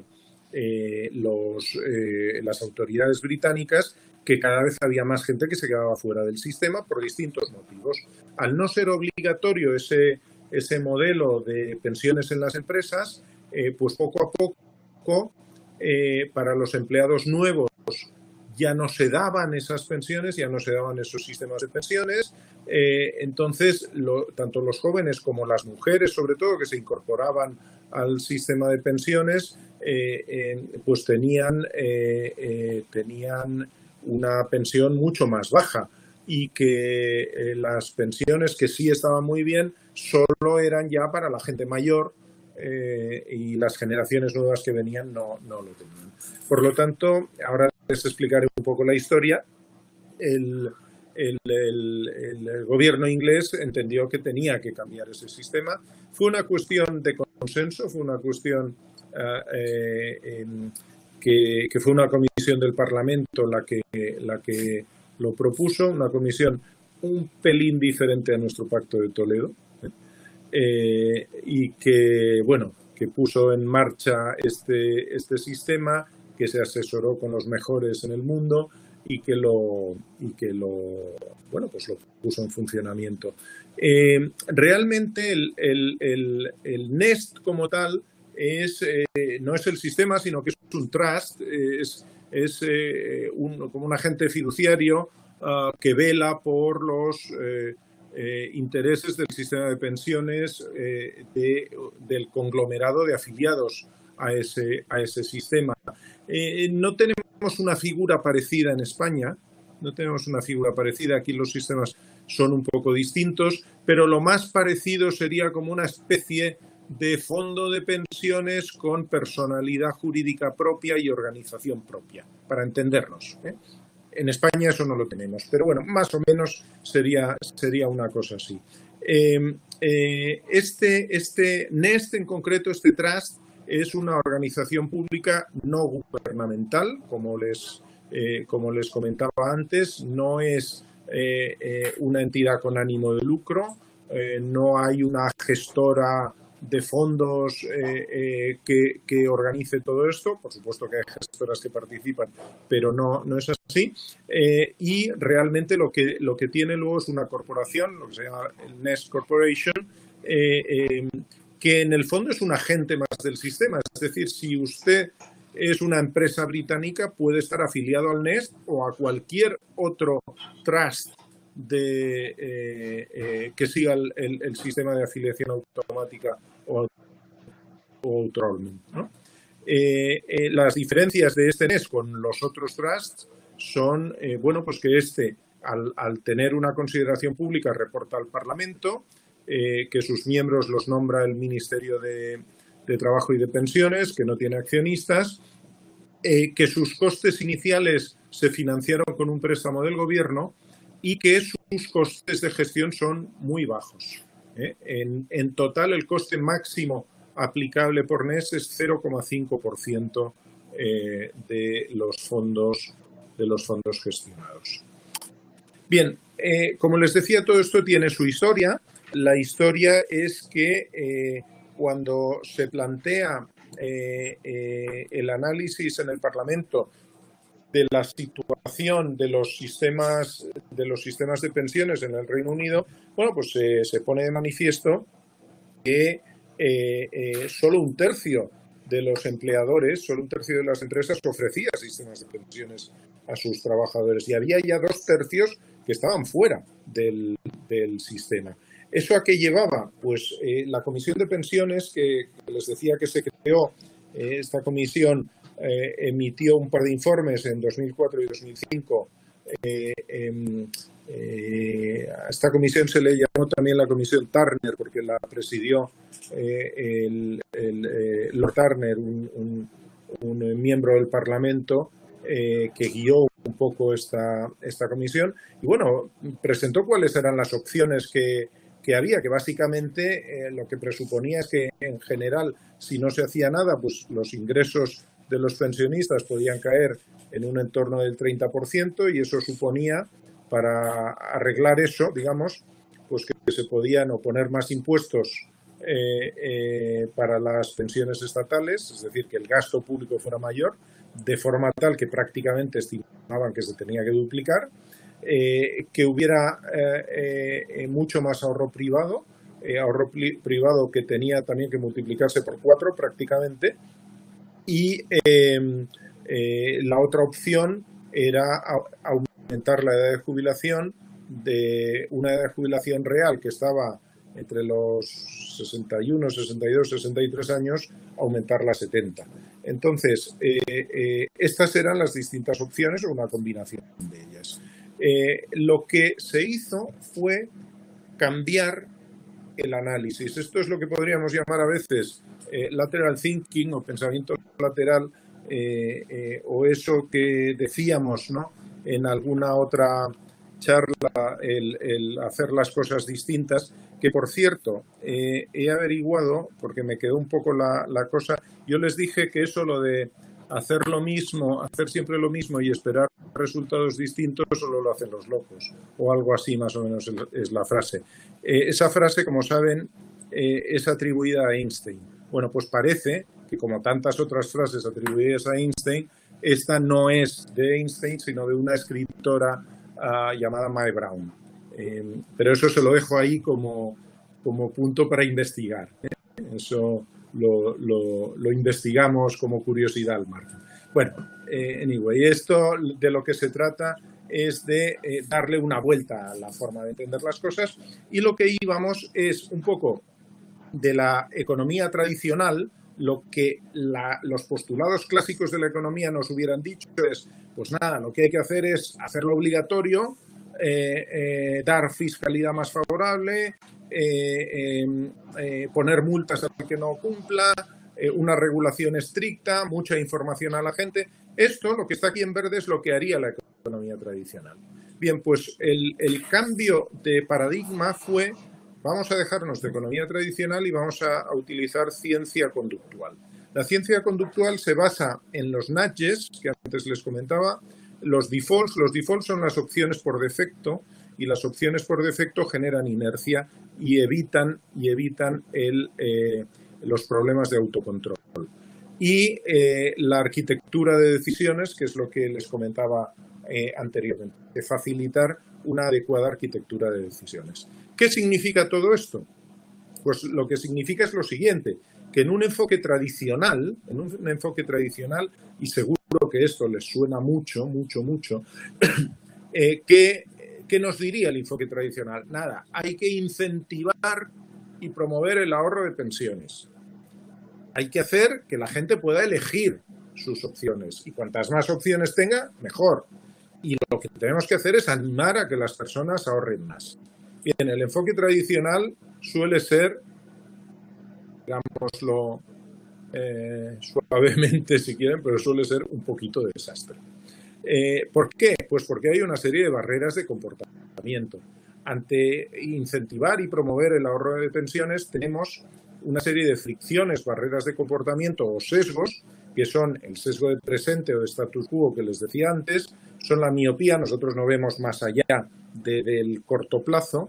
las autoridades británicas que cada vez había más gente que se quedaba fuera del sistema por distintos motivos. Al no ser obligatorio ese modelo de pensiones en las empresas, pues poco a poco para los empleados nuevos ya no se daban esas pensiones, ya no se daban esos sistemas de pensiones. Entonces, tanto los jóvenes como las mujeres, sobre todo, que se incorporaban al sistema de pensiones, pues tenían una pensión mucho más baja y que las pensiones que sí estaban muy bien solo eran ya para la gente mayor y las generaciones nuevas que venían no lo tenían. Por lo tanto, ahora les explicaré un poco la historia. El gobierno inglés entendió que tenía que cambiar ese sistema. Fue una cuestión de consenso, fue una cuestión que fue una comisión del Parlamento la que lo propuso, una comisión un pelín diferente a nuestro Pacto de Toledo, y que, bueno, que puso en marcha este sistema, que se asesoró con los mejores en el mundo y que lo puso en funcionamiento. Realmente el Nest como tal no es el sistema, sino que es un trust, como un agente fiduciario que vela por los intereses del sistema de pensiones del conglomerado de afiliados a ese sistema. No tenemos una figura parecida en España, no tenemos una figura parecida, aquí los sistemas son un poco distintos, pero lo más parecido sería como una especie de fondo de pensiones con personalidad jurídica propia y organización propia, para entendernos. En España eso no lo tenemos, pero bueno, más o menos sería una cosa así. Este Nest en concreto, este Trust, es una organización pública no gubernamental, como les comentaba antes, no es una entidad con ánimo de lucro, no hay una gestora de fondos que organice todo esto. Por supuesto que hay gestoras que participan, pero no es así. Y realmente lo que tiene luego es una corporación, lo que se llama el Nest Corporation, que en el fondo es un agente más del sistema. Es decir, si usted es una empresa británica, puede estar afiliado al Nest o a cualquier otro trust que siga el sistema de afiliación automática o autónomo, ¿no? Las diferencias de este Nest con los otros trusts son, pues que al tener una consideración pública, reporta al Parlamento, que sus miembros los nombra el Ministerio de Trabajo y de Pensiones, que no tiene accionistas, que sus costes iniciales se financiaron con un préstamo del gobierno y que sus costes de gestión son muy bajos. En total, el coste máximo aplicable por Nest es 0,5% de los fondos gestionados. Bien, como les decía, todo esto tiene su historia. La historia es que cuando se plantea el análisis en el Parlamento de la situación de los sistemas de pensiones en el Reino Unido, pues se pone de manifiesto que solo un tercio de los empleadores, solo un tercio de las empresas ofrecía sistemas de pensiones a sus trabajadores y había ya 2/3 que estaban fuera del sistema. ¿Eso a qué llevaba? Pues la Comisión de Pensiones, que les decía que se creó, esta comisión emitió un par de informes en 2004 y 2005 A esta comisión se le llamó también la comisión Turner porque la presidió Lord Turner, un miembro del Parlamento que guió un poco esta comisión y bueno, presentó cuáles eran las opciones que había, que básicamente lo que presuponía es que en general si no se hacía nada, pues los ingresos de los pensionistas podían caer en un entorno del 30% y eso suponía, para arreglar eso, digamos, pues que se podían o poner más impuestos para las pensiones estatales, es decir, que el gasto público fuera mayor, de forma tal que prácticamente estimaban que se tenía que duplicar, que hubiera mucho más ahorro privado que tenía también que multiplicarse por 4 prácticamente, y la otra opción era aumentar la edad de jubilación de una edad de jubilación real que estaba entre los 61, 62, 63 años, aumentarla a 70. Entonces, estas eran las distintas opciones o una combinación de ellas. Lo que se hizo fue cambiar el análisis. Esto es lo que podríamos llamar a veces lateral thinking o pensamiento lateral, o eso que decíamos, ¿no?, en alguna otra charla, el hacer las cosas distintas, que por cierto he averiguado, porque me quedó un poco la cosa. Yo les dije que eso, lo de hacer lo mismo, hacer siempre lo mismo y esperar resultados distintos, solo lo hacen los locos, o algo así más o menos es la frase. Esa frase, como saben, es atribuida a Einstein. Bueno, pues parece que, como tantas otras frases atribuidas a Einstein, esta no es de Einstein, sino de una escritora llamada Mae Brown. Pero eso se lo dejo ahí como punto para investigar. Eso lo investigamos como curiosidad al margen. Bueno, anyway, esto de lo que se trata es de darle una vuelta a la forma de entender las cosas, y lo que íbamos es un poco de la economía tradicional. Lo que los postulados clásicos de la economía nos hubieran dicho es, pues nada, lo que hay que hacer es hacerlo obligatorio, dar fiscalidad más favorable, poner multas al que no cumpla, una regulación estricta, mucha información a la gente. Esto, lo que está aquí en verde, es lo que haría la economía tradicional. Bien, pues el cambio de paradigma fue: vamos a dejarnos de economía tradicional y vamos a utilizar ciencia conductual. La ciencia conductual se basa en los nudges, que antes les comentaba, los defaults. Los defaults son las opciones por defecto, y las opciones por defecto generan inercia y evitan los problemas de autocontrol. Y la arquitectura de decisiones, que es lo que les comentaba anteriormente, de facilitar una adecuada arquitectura de decisiones. ¿Qué significa todo esto? Pues lo que significa es lo siguiente, que en un enfoque tradicional, y seguro que esto les suena mucho, ¿qué nos diría el enfoque tradicional? Nada, hay que incentivar y promover el ahorro de pensiones. Hay que hacer que la gente pueda elegir sus opciones, y cuantas más opciones tenga, mejor. Y lo que tenemos que hacer es animar a que las personas ahorren más. Bien, el enfoque tradicional suele ser, digámoslo suavemente si quieren, pero suele ser un poquito de desastre. ¿Por qué? Pues porque hay una serie de barreras de comportamiento. Ante incentivar y promover el ahorro de pensiones, tenemos una serie de fricciones, barreras de comportamiento o sesgos, que son el sesgo de presente o de status quo que les decía antes, son la miopía, nosotros no vemos más allá del corto plazo.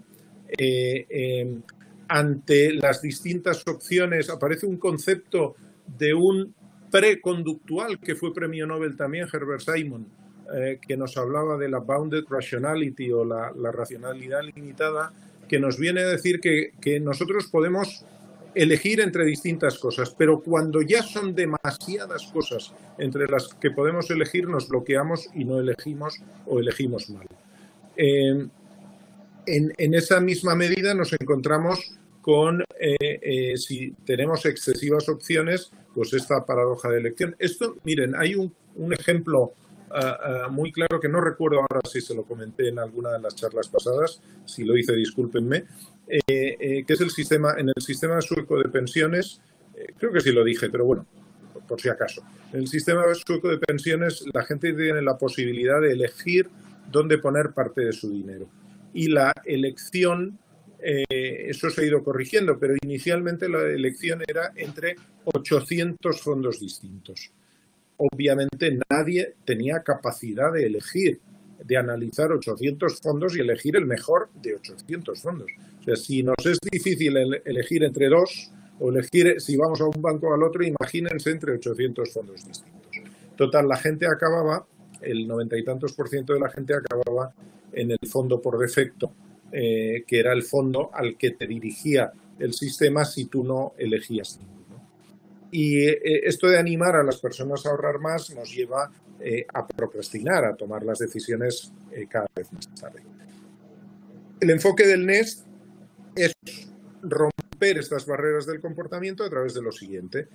Ante las distintas opciones aparece un concepto de un preconductual que fue premio Nobel también, Herbert Simon, que nos hablaba de la bounded rationality o la racionalidad limitada, que nos viene a decir que nosotros podemos elegir entre distintas cosas, pero cuando ya son demasiadas cosas entre las que podemos elegir, nos bloqueamos y no elegimos o elegimos mal. En esa misma medida nos encontramos con, si tenemos excesivas opciones, pues esta paradoja de elección. Esto, miren, hay un ejemplo muy claro, que no recuerdo ahora si se lo comenté en alguna de las charlas pasadas, si lo hice, discúlpenme, que es en el sistema sueco de pensiones, creo que sí lo dije, pero bueno, por si acaso. En el sistema sueco de pensiones la gente tiene la posibilidad de elegir dónde poner parte de su dinero. Y la elección, eso se ha ido corrigiendo, pero inicialmente la elección era entre 800 fondos distintos. Obviamente nadie tenía capacidad de elegir, de analizar 800 fondos y elegir el mejor de 800 fondos. O sea, si nos es difícil elegir entre dos, o elegir, si vamos a un banco o al otro, imagínense entre 800 fondos distintos. Total, la gente acababa, el 90 y tantos % de la gente acababa en el fondo por defecto, que era el fondo al que te dirigía el sistema si tú no elegías ninguno. Y esto de animar a las personas a ahorrar más nos lleva a procrastinar, a tomar las decisiones cada vez más tarde. El enfoque del Nest es romper estas barreras del comportamiento a través de lo siguiente.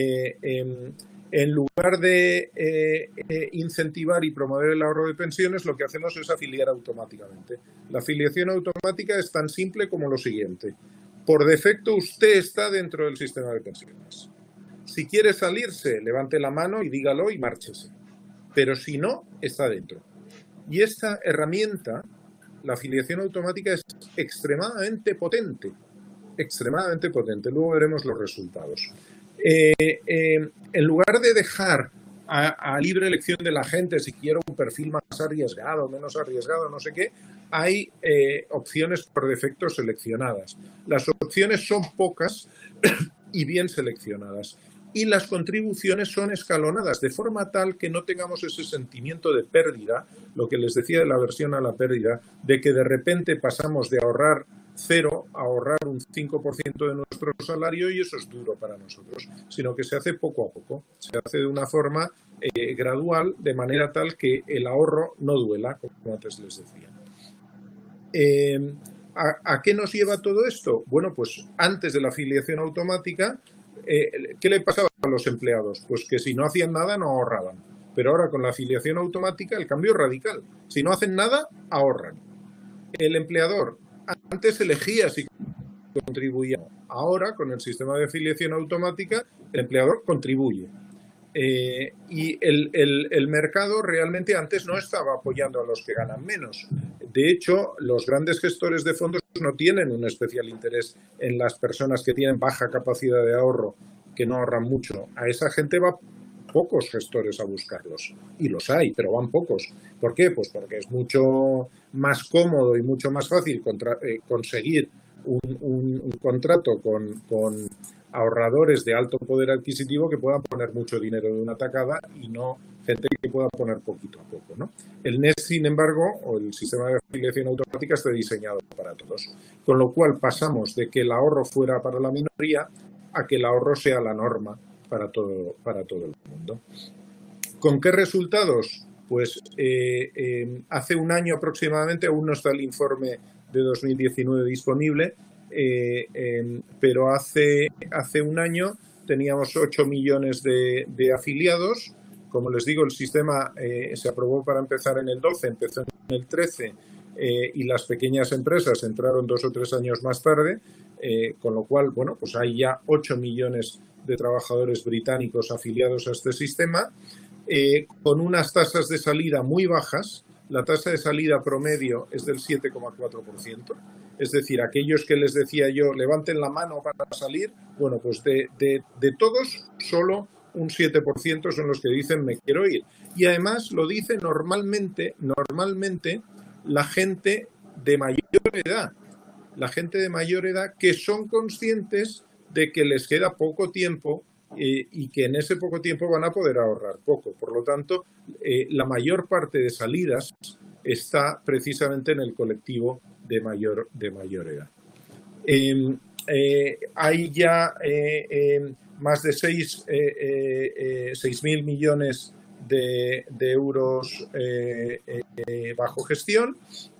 En lugar de incentivar y promover el ahorro de pensiones, lo que hacemos es afiliar automáticamente. La afiliación automática es tan simple como lo siguiente. Por defecto, usted está dentro del sistema de pensiones. Si quiere salirse, levante la mano y dígalo y márchese. Pero si no, está dentro. Y esta herramienta, la afiliación automática, es extremadamente potente. Extremadamente potente. Luego veremos los resultados. En lugar de dejar a libre elección de la gente si quiero un perfil más arriesgado, menos arriesgado, no sé qué, hay opciones por defecto seleccionadas. Las opciones son pocas y bien seleccionadas. Y las contribuciones son escalonadas, de forma tal que no tengamos ese sentimiento de pérdida, lo que les decía de la aversión a la pérdida, de que de repente pasamos de ahorrar 0 a ahorrar un 5% de nuestro salario y eso es duro para nosotros, sino que se hace poco a poco, se hace de una forma gradual, de manera tal que el ahorro no duela, como antes les decía. ¿A qué nos lleva todo esto? Bueno, pues antes de la afiliación automática, ¿qué le pasaba a los empleados? Pues que si no hacían nada no ahorraban. Pero ahora con la afiliación automática el cambio es radical. Si no hacen nada, ahorran. El empleador antes elegía si contribuía. Ahora, con el sistema de afiliación automática, el empleador contribuye. Y el mercado realmente antes no estaba apoyando a los que ganan menos. De hecho, los grandes gestores de fondos no tienen un especial interés en las personas que tienen baja capacidad de ahorro, que no ahorran mucho. A esa gente va pocos gestores a buscarlos. Y los hay, pero van pocos. ¿Por qué? Pues porque es mucho más cómodo y mucho más fácil conseguir un contrato con ahorradores de alto poder adquisitivo que puedan poner mucho dinero de una tacada y no gente que pueda poner poquito a poco, ¿no? El Nest, sin embargo, o el sistema de afiliación automática está diseñado para todos, con lo cual pasamos de que el ahorro fuera para la minoría a que el ahorro sea la norma para todo el mundo. ¿Con qué resultados? Pues hace un año aproximadamente, aún no está el informe de 2019 disponible, pero hace un año teníamos 8 millones de afiliados. Como les digo, el sistema se aprobó para empezar en el 12, empezó en el 13 y las pequeñas empresas entraron 2 o 3 años más tarde, con lo cual, bueno, pues hay ya 8 millones de trabajadores británicos afiliados a este sistema, con unas tasas de salida muy bajas. La tasa de salida promedio es del 7,4%. Es decir, aquellos que les decía yo, levanten la mano para salir, bueno, pues de todos, solo un 7% son los que dicen me quiero ir. Y además lo dice normalmente la gente de mayor edad. La gente de mayor edad que son conscientes de que les queda poco tiempo y que en ese poco tiempo van a poder ahorrar poco. Por lo tanto, la mayor parte de salidas está precisamente en el colectivo de mayor edad. Hay ya más de 6.000 millones de euros bajo gestión,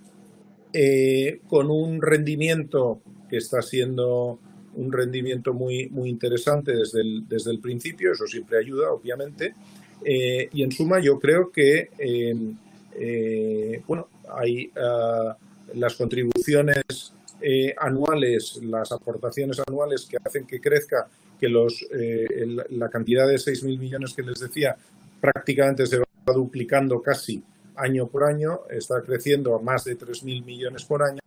con un rendimiento que está siendo un rendimiento muy interesante desde el principio. Eso siempre ayuda, obviamente. Y en suma yo creo que bueno, hay las contribuciones anuales, las aportaciones anuales que hacen que crezca, que la cantidad de 6.000 millones que les decía prácticamente se va duplicando casi año por año, está creciendo a más de 3.000 millones por año,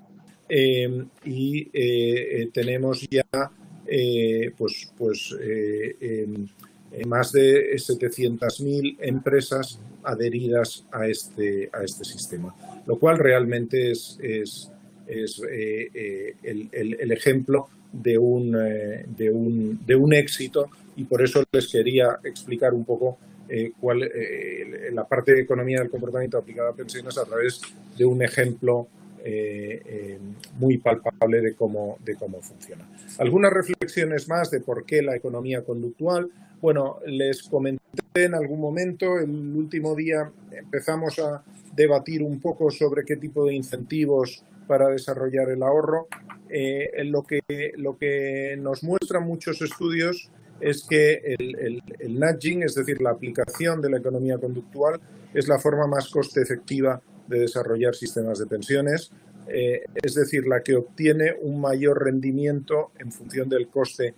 y tenemos ya más de 700.000 empresas adheridas a este sistema, lo cual realmente es el ejemplo de un éxito, y por eso les quería explicar un poco la parte de economía del comportamiento aplicada a pensiones a través de un ejemplo muy palpable de cómo funciona. Algunas reflexiones más de por qué la economía conductual. Bueno, les comenté en algún momento, el último día empezamos a debatir un poco sobre qué tipo de incentivos para desarrollar el ahorro. Lo que nos muestran muchos estudios es que el nudging, es decir, la aplicación de la economía conductual, es la forma más coste efectiva de desarrollar sistemas de pensiones, es decir, la que obtiene un mayor rendimiento en función del coste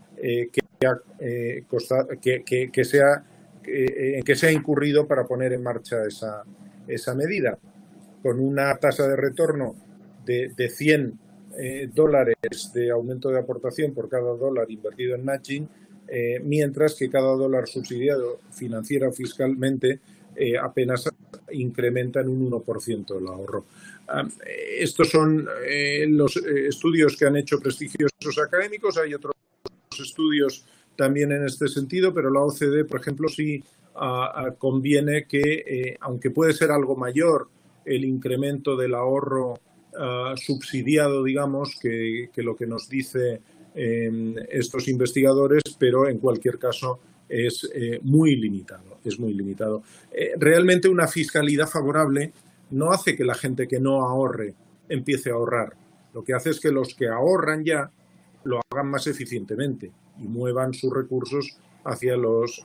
que se ha incurrido para poner en marcha esa medida, con una tasa de retorno de 100 dólares de aumento de aportación por cada dólar invertido en nudging, mientras que cada dólar subsidiado financiera o fiscalmente apenas incrementa en un 1% el ahorro. Estos son los estudios que han hecho prestigiosos académicos. Hay otros estudios también en este sentido, pero la OCDE, por ejemplo, sí conviene que, aunque puede ser algo mayor el incremento del ahorro subsidiado, digamos, que lo que nos dice estos investigadores, pero en cualquier caso es muy limitado. Realmente una fiscalidad favorable no hace que la gente que no ahorre empiece a ahorrar. Lo que hace es que los que ahorran ya lo hagan más eficientemente y muevan sus recursos hacia los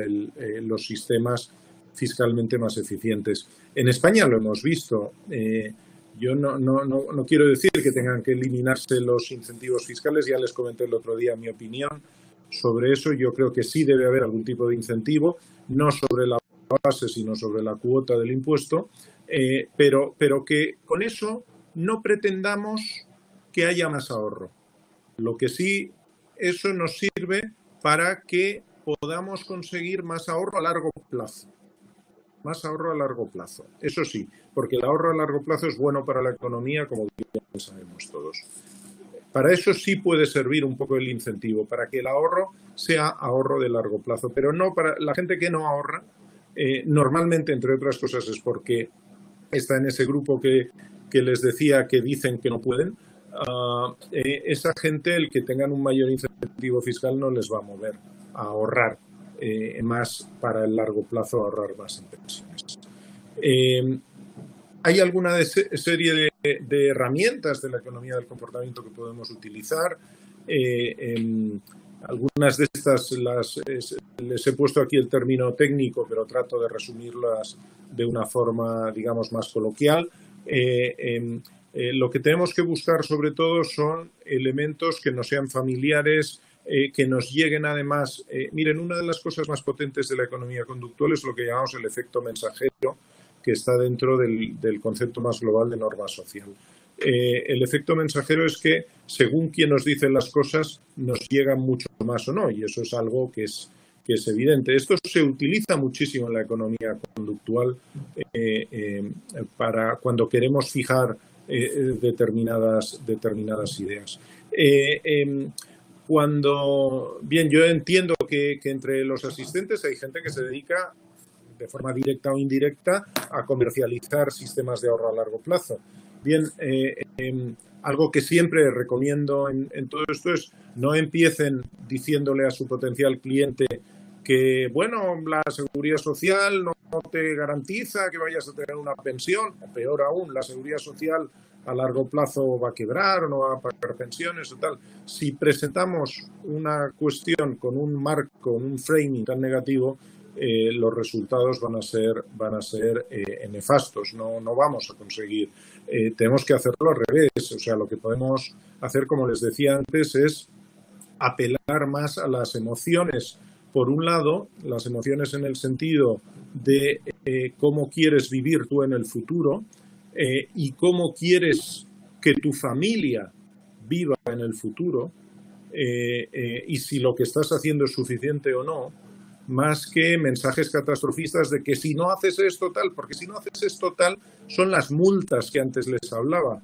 sistemas fiscalmente más eficientes. En España lo hemos visto. Yo no quiero decir que tengan que eliminarse los incentivos fiscales, ya les comenté el otro día mi opinión sobre eso. Yo creo que sí debe haber algún tipo de incentivo, no sobre la base, sino sobre la cuota del impuesto, pero que con eso no pretendamos que haya más ahorro. Lo que sí, eso nos sirve para que podamos conseguir más ahorro a largo plazo. Más ahorro a largo plazo. Eso sí, porque el ahorro a largo plazo es bueno para la economía, como bien sabemos todos. Para eso sí puede servir un poco el incentivo, para que el ahorro sea ahorro de largo plazo, pero no para la gente que no ahorra. Normalmente, entre otras cosas, es porque está en ese grupo que les decía que dicen que no pueden. Esa gente, el que tengan un mayor incentivo fiscal no les va a mover a ahorrar más para el largo plazo, a ahorrar más en pensiones. Hay alguna serie de herramientas de la economía del comportamiento que podemos utilizar. Algunas de estas les he puesto aquí el término técnico, pero trato de resumirlas de una forma, digamos, más coloquial. Lo que tenemos que buscar sobre todo son elementos que nos sean familiares, que nos lleguen además. Miren, una de las cosas más potentes de la economía conductual es lo que llamamos el efecto mensajero, que está dentro del concepto más global de norma social. El efecto mensajero es que, según quien nos dice las cosas, nos llegan mucho más o no, y eso es algo que es evidente. Esto se utiliza muchísimo en la economía conductual para cuando queremos fijar determinadas ideas. Bien, yo entiendo que entre los asistentes hay gente que se dedica de forma directa o indirecta a comercializar sistemas de ahorro a largo plazo. Bien, algo que siempre recomiendo en todo esto es no empiecen diciéndole a su potencial cliente que, bueno, la seguridad social no te garantiza que vayas a tener una pensión, o peor aún, la seguridad social a largo plazo va a quebrar o no va a pagar pensiones o tal. Si presentamos una cuestión con un marco, con un framing tan negativo, los resultados van a ser nefastos, no vamos a conseguir. Tenemos que hacerlo al revés, o sea, lo que podemos hacer, como les decía antes, es apelar más a las emociones. Por un lado, las emociones en el sentido de cómo quieres vivir tú en el futuro y cómo quieres que tu familia viva en el futuro y si lo que estás haciendo es suficiente o no, más que mensajes catastrofistas de que si no haces esto tal, porque si no haces esto tal, son las multas que antes les hablaba.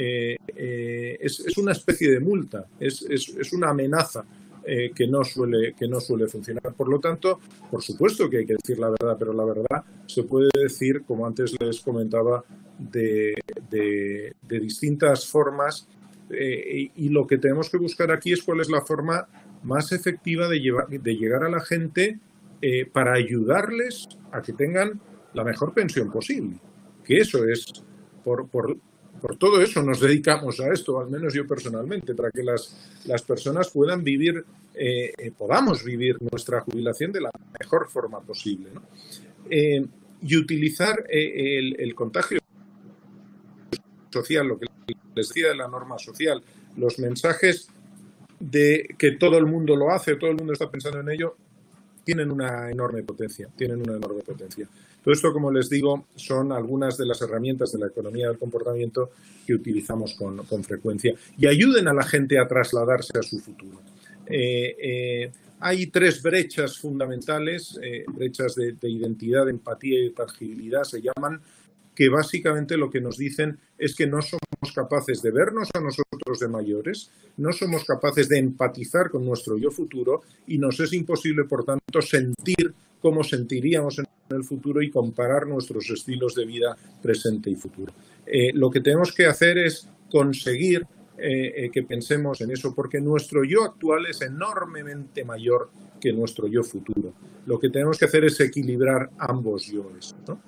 Es una especie de multa, es una amenaza que no suele funcionar. Por lo tanto, por supuesto que hay que decir la verdad, pero la verdad se puede decir, como antes les comentaba, de distintas formas y lo que tenemos que buscar aquí es cuál es la forma más efectiva de llegar a la gente para ayudarles a que tengan la mejor pensión posible. Que eso es, por todo eso nos dedicamos a esto, al menos yo personalmente, para que las personas puedan vivir, podamos vivir nuestra jubilación de la mejor forma posible, ¿no? Y utilizar el contagio social, lo que les decía de la norma social, los mensajes de que todo el mundo lo hace, todo el mundo está pensando en ello, tienen una enorme potencia. Todo esto, como les digo, son algunas de las herramientas de la economía del comportamiento que utilizamos con frecuencia y ayuden a la gente a trasladarse a su futuro. Hay tres brechas fundamentales, brechas de identidad, de empatía y de tangibilidad, se llaman, que básicamente lo que nos dicen es que no somos capaces de vernos a nosotros de mayores, no somos capaces de empatizar con nuestro yo futuro y nos es imposible, por tanto, sentir cómo sentiríamos en el futuro y comparar nuestros estilos de vida presente y futuro. Lo que tenemos que hacer es conseguir que pensemos en eso, porque nuestro yo actual es enormemente mayor que nuestro yo futuro. Lo que tenemos que hacer es equilibrar ambos yoes, ¿no?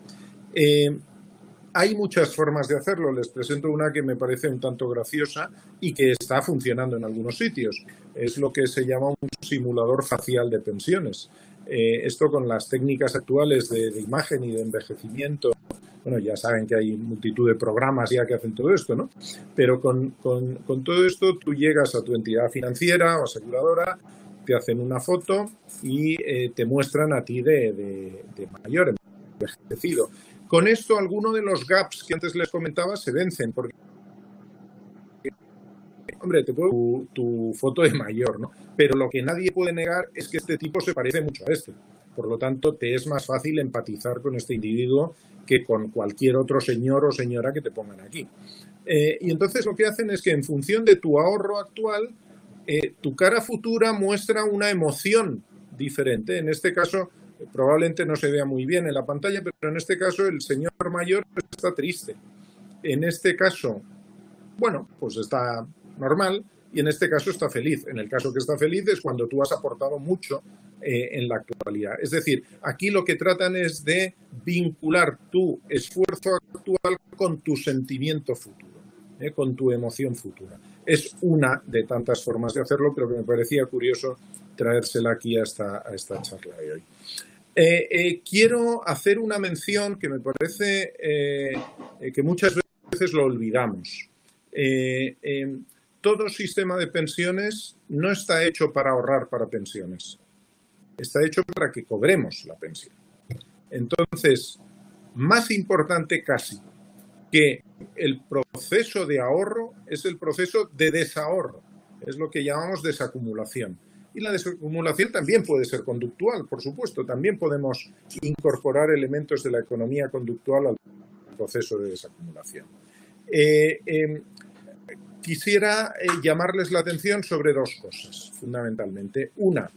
Hay muchas formas de hacerlo. Les presento una que me parece un tanto graciosa y que está funcionando en algunos sitios. Es lo que se llama un simulador facial de pensiones. Esto con las técnicas actuales de imagen y de envejecimiento. Bueno, ya saben que hay multitud de programas ya que hacen todo esto, ¿no? Pero con todo esto tú llegas a tu entidad financiera o aseguradora, te hacen una foto y te muestran a ti de mayor envejecido. Con esto, algunos de los gaps que antes les comentaba se vencen, porque, hombre, te puedo tu foto de mayor, ¿no? Pero lo que nadie puede negar es que este tipo se parece mucho a este. Por lo tanto, te es más fácil empatizar con este individuo que con cualquier otro señor o señora que te pongan aquí. Y entonces lo que hacen es que en función de tu ahorro actual, tu cara futura muestra una emoción diferente. En este caso, probablemente no se vea muy bien en la pantalla, pero en este caso el señor mayor está triste. En este caso, bueno, pues está normal y en este caso está feliz. En el caso que está feliz es cuando tú has aportado mucho en la actualidad. Es decir, aquí lo que tratan es de vincular tu esfuerzo actual con tu sentimiento futuro, con tu emoción futura. Es una de tantas formas de hacerlo, pero que me parecía curioso traérsela aquí a esta charla de hoy. Quiero hacer una mención que me parece que muchas veces lo olvidamos. Todo sistema de pensiones no está hecho para ahorrar para pensiones. Está hecho para que cobremos la pensión. Entonces, más importante casi que el proceso de ahorro es el proceso de desahorro. Es lo que llamamos desacumulación. Y la desacumulación también puede ser conductual, por supuesto. También podemos incorporar elementos de la economía conductual al proceso de desacumulación. Quisiera llamarles la atención sobre dos cosas, fundamentalmente. Una,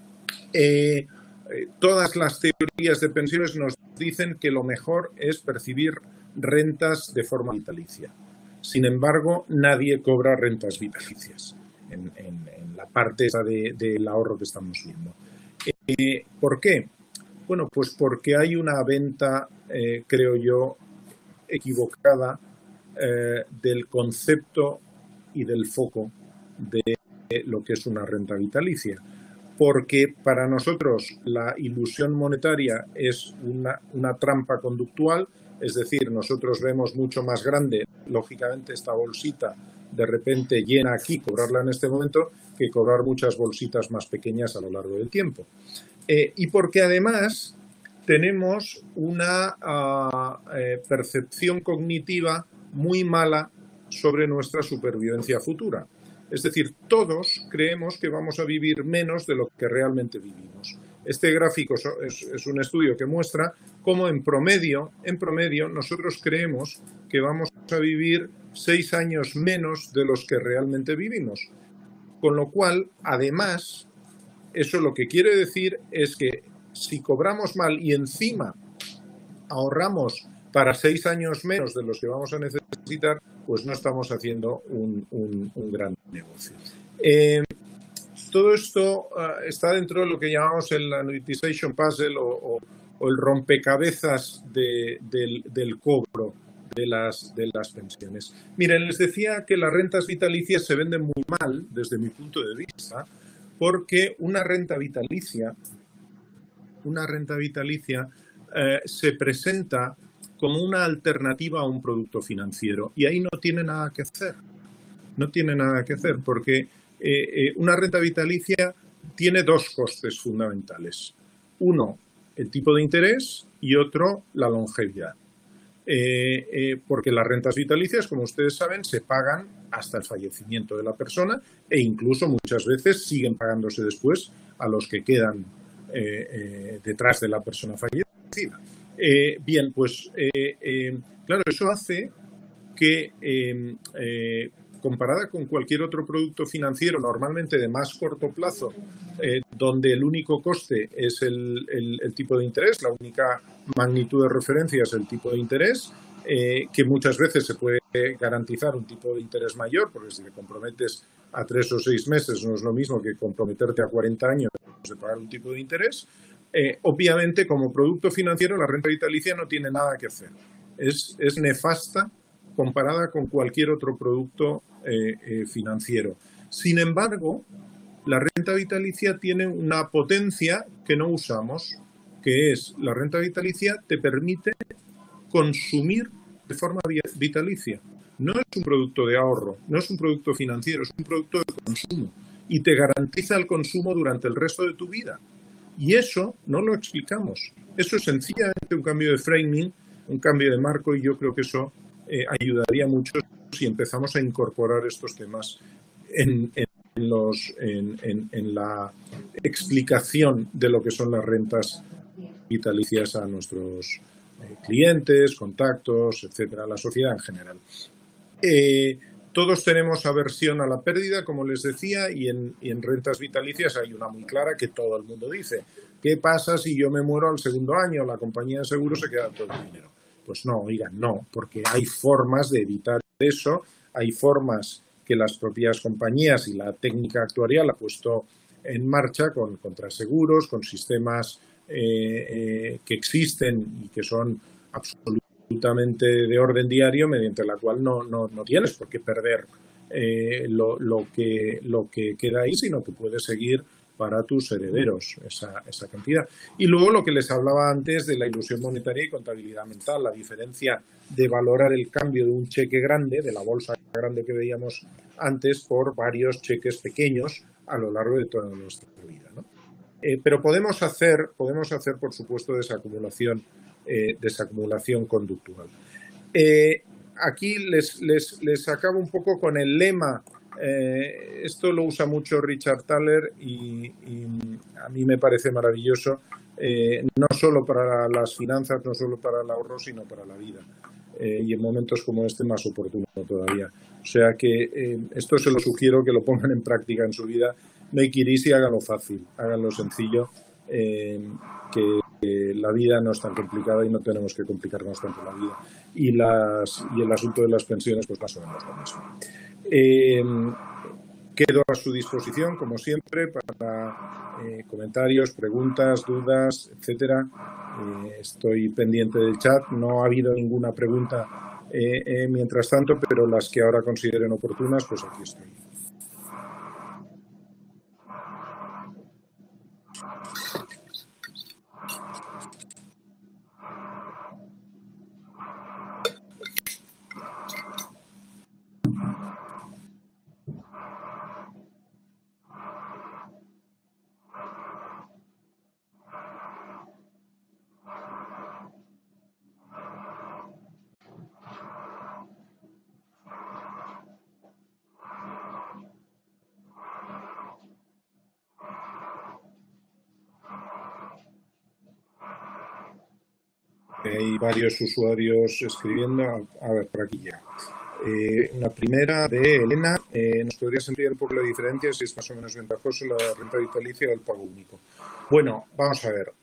todas las teorías de pensiones nos dicen que lo mejor es percibir rentas de forma vitalicia. Sin embargo, nadie cobra rentas vitalicias en la parte esa del ahorro que estamos viendo. ¿Por qué? Bueno, pues porque hay una venta, creo yo, equivocada del concepto y del foco de lo que es una renta vitalicia. porque para nosotros la ilusión monetaria es una trampa conductual, es decir, nosotros vemos mucho más grande, lógicamente, esta bolsita de repente llena aquí, cobrarla en este momento, que cobrar muchas bolsitas más pequeñas a lo largo del tiempo. Y porque además tenemos una percepción cognitiva muy mala sobre nuestra supervivencia futura. Es decir, todos creemos que vamos a vivir menos de lo que realmente vivimos. Este gráfico es un estudio que muestra cómo en promedio nosotros creemos que vamos a vivir 6 años menos de los que realmente vivimos. Con lo cual, además, eso lo que quiere decir es que si cobramos mal y encima ahorramos para 6 años menos de los que vamos a necesitar, pues no estamos haciendo un gran negocio. Todo esto está dentro de lo que llamamos el annuitization puzzle o el rompecabezas del cobro de las pensiones. Miren, les decía que las rentas vitalicias se venden muy mal desde mi punto de vista, porque una renta vitalicia se presenta como una alternativa a un producto financiero y ahí no tiene nada que hacer. No tiene nada que hacer porque una renta vitalicia tiene dos costes fundamentales. Uno, el tipo de interés y otro, la longevidad. Porque las rentas vitalicias, como ustedes saben, se pagan hasta el fallecimiento de la persona e incluso muchas veces siguen pagándose después a los que quedan detrás de la persona fallecida. Bien, pues claro, eso hace que comparada con cualquier otro producto financiero, normalmente de más corto plazo, donde el único coste es el tipo de interés, la única magnitud de referencia es el tipo de interés, que muchas veces se puede garantizar un tipo de interés mayor, porque si te comprometes a 3 o 6 meses no es lo mismo que comprometerte a 40 años de pagar un tipo de interés. Obviamente, como producto financiero, la renta vitalicia no tiene nada que hacer. Es nefasta comparada con cualquier otro producto financiero. Sin embargo, la renta vitalicia tiene una potencia que no usamos, que es la renta vitalicia te permite consumir de forma vitalicia. No es un producto de ahorro, no es un producto financiero, es un producto de consumo y te garantiza el consumo durante el resto de tu vida. Y eso no lo explicamos. Eso es sencillamente un cambio de framing, un cambio de marco, y yo creo que eso ayudaría mucho si empezamos a incorporar estos temas en la explicación de lo que son las rentas vitalicias a nuestros clientes, contactos, etcétera, a la sociedad en general. Todos tenemos aversión a la pérdida, como les decía, y en rentas vitalicias hay una muy clara que todo el mundo dice. ¿Qué pasa si yo me muero al segundo año? La compañía de seguros se queda todo el dinero. Pues no, oigan, no, porque hay formas de evitar eso, hay formas que las propias compañías y la técnica actuarial ha puesto en marcha con contraseguros, con sistemas que existen y que son absolutamente de orden diario, mediante la cual no tienes por qué perder lo que queda ahí, sino que puedes seguir para tus herederos esa cantidad. Y luego lo que les hablaba antes de la ilusión monetaria y contabilidad mental, la diferencia de valorar el cambio de un cheque grande, de la bolsa grande que veíamos antes, por varios cheques pequeños a lo largo de toda nuestra vida, ¿no? Pero podemos hacer, por supuesto, desacumulación conductual. Aquí les acabo un poco con el lema. Esto lo usa mucho Richard Thaler y a mí me parece maravilloso, no solo para las finanzas, no solo para el ahorro, sino para la vida. Y en momentos como este más oportuno todavía. O sea que esto se lo sugiero que lo pongan en práctica en su vida. Make it easy, háganlo fácil, háganlo sencillo, que la vida no es tan complicada y no tenemos que complicarnos tanto la vida. Y el asunto de las pensiones, pues más o menos lo mismo. Quedo a su disposición, como siempre, para comentarios, preguntas, dudas, etcétera. Estoy pendiente del chat. No ha habido ninguna pregunta mientras tanto, pero las que ahora consideren oportunas, pues aquí estoy. Hay varios usuarios escribiendo. A ver, por aquí ya. Una primera de Elena. ¿Nos podrías ampliar un poco la diferencia si es más o menos ventajoso la renta vitalicia o el pago único? Bueno, vamos a ver.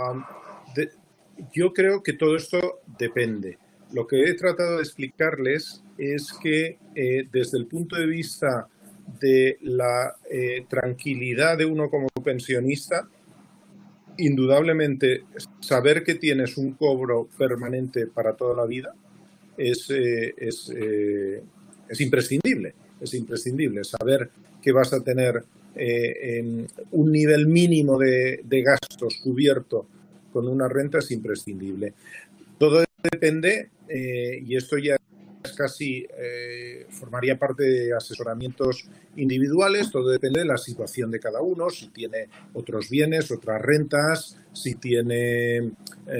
Yo creo que todo esto depende. Lo que he tratado de explicarles es que desde el punto de vista de la tranquilidad de uno como pensionista, indudablemente saber que tienes un cobro permanente para toda la vida es imprescindible. Es imprescindible saber que vas a tener un nivel mínimo de gastos cubierto con una renta, es imprescindible. Todo depende, y esto ya es casi formaría parte de asesoramientos individuales, todo depende de la situación de cada uno, si tiene otros bienes, otras rentas, si tiene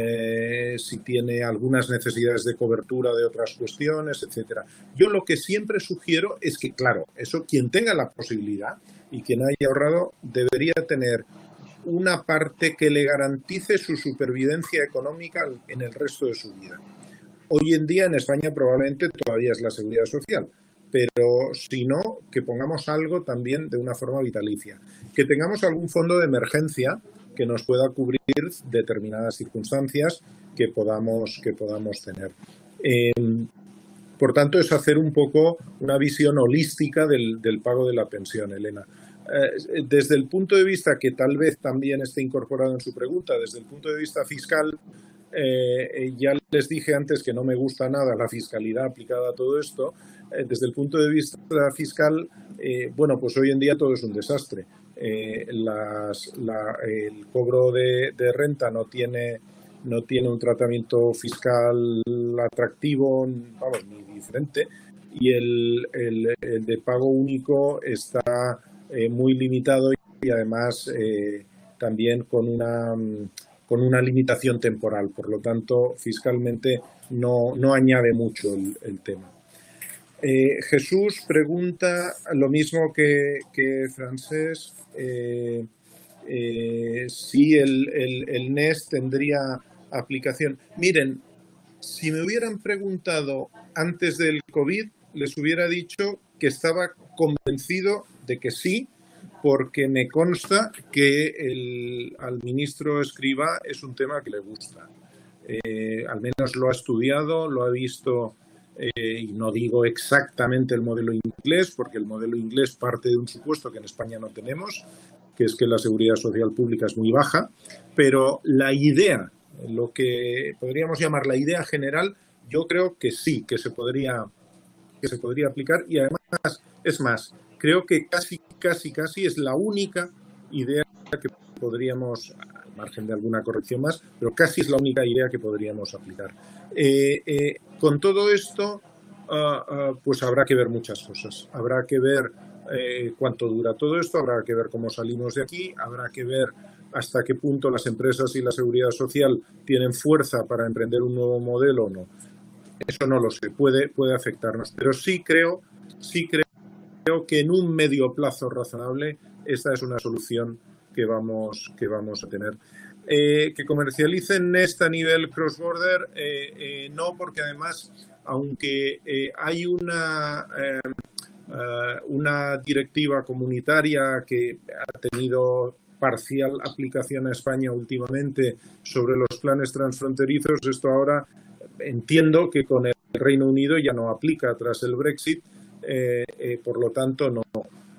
algunas necesidades de cobertura de otras cuestiones, etcétera. Yo lo que siempre sugiero es que, claro, eso quien tenga la posibilidad y quien haya ahorrado debería tener una parte que le garantice su supervivencia económica en el resto de su vida. Hoy en día en España probablemente todavía es la seguridad social, pero si no, que pongamos algo también de una forma vitalicia. Que tengamos algún fondo de emergencia que nos pueda cubrir determinadas circunstancias que podamos tener. Por tanto, es hacer un poco una visión holística del pago de la pensión, Elena. Desde el punto de vista que tal vez también esté incorporado en su pregunta, desde el punto de vista fiscal, ya les dije antes que no me gusta nada la fiscalidad aplicada a todo esto. Desde el punto de vista fiscal, bueno, pues hoy en día todo es un desastre. El cobro de renta no tiene un tratamiento fiscal atractivo, vamos, ni diferente, y el de pago único está muy limitado y además también con una limitación temporal. Por lo tanto, fiscalmente no añade mucho el tema. Jesús pregunta lo mismo que Francés, si el NES tendría aplicación. Miren, si me hubieran preguntado antes del COVID, les hubiera dicho que estaba convencido de que sí, porque me consta que al ministro Escrivá es un tema que le gusta. Al menos lo ha estudiado, lo ha visto, y no digo exactamente el modelo inglés, porque el modelo inglés parte de un supuesto que en España no tenemos, que es que la seguridad social pública es muy baja, pero la idea, lo que podríamos llamar la idea general, yo creo que sí, que se podría aplicar, y además, es más, creo que casi es la única idea que podríamos, al margen de alguna corrección más, pero casi es la única idea que podríamos aplicar. Con todo esto, pues habrá que ver muchas cosas. Habrá que ver cuánto dura todo esto, habrá que ver cómo salimos de aquí, habrá que ver hasta qué punto las empresas y la seguridad social tienen fuerza para emprender un nuevo modelo o no. Eso no lo sé, puede afectarnos, pero sí creo que en un medio plazo razonable esta es una solución que vamos a tener. Que comercialicen NEST a nivel cross-border, no, porque además, aunque hay una directiva comunitaria que ha tenido parcial aplicación a España últimamente sobre los planes transfronterizos, esto ahora entiendo que con el Reino Unido ya no aplica tras el Brexit, por lo tanto no.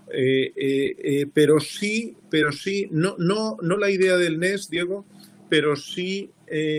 Pero sí, no la idea del NES, Diego, pero sí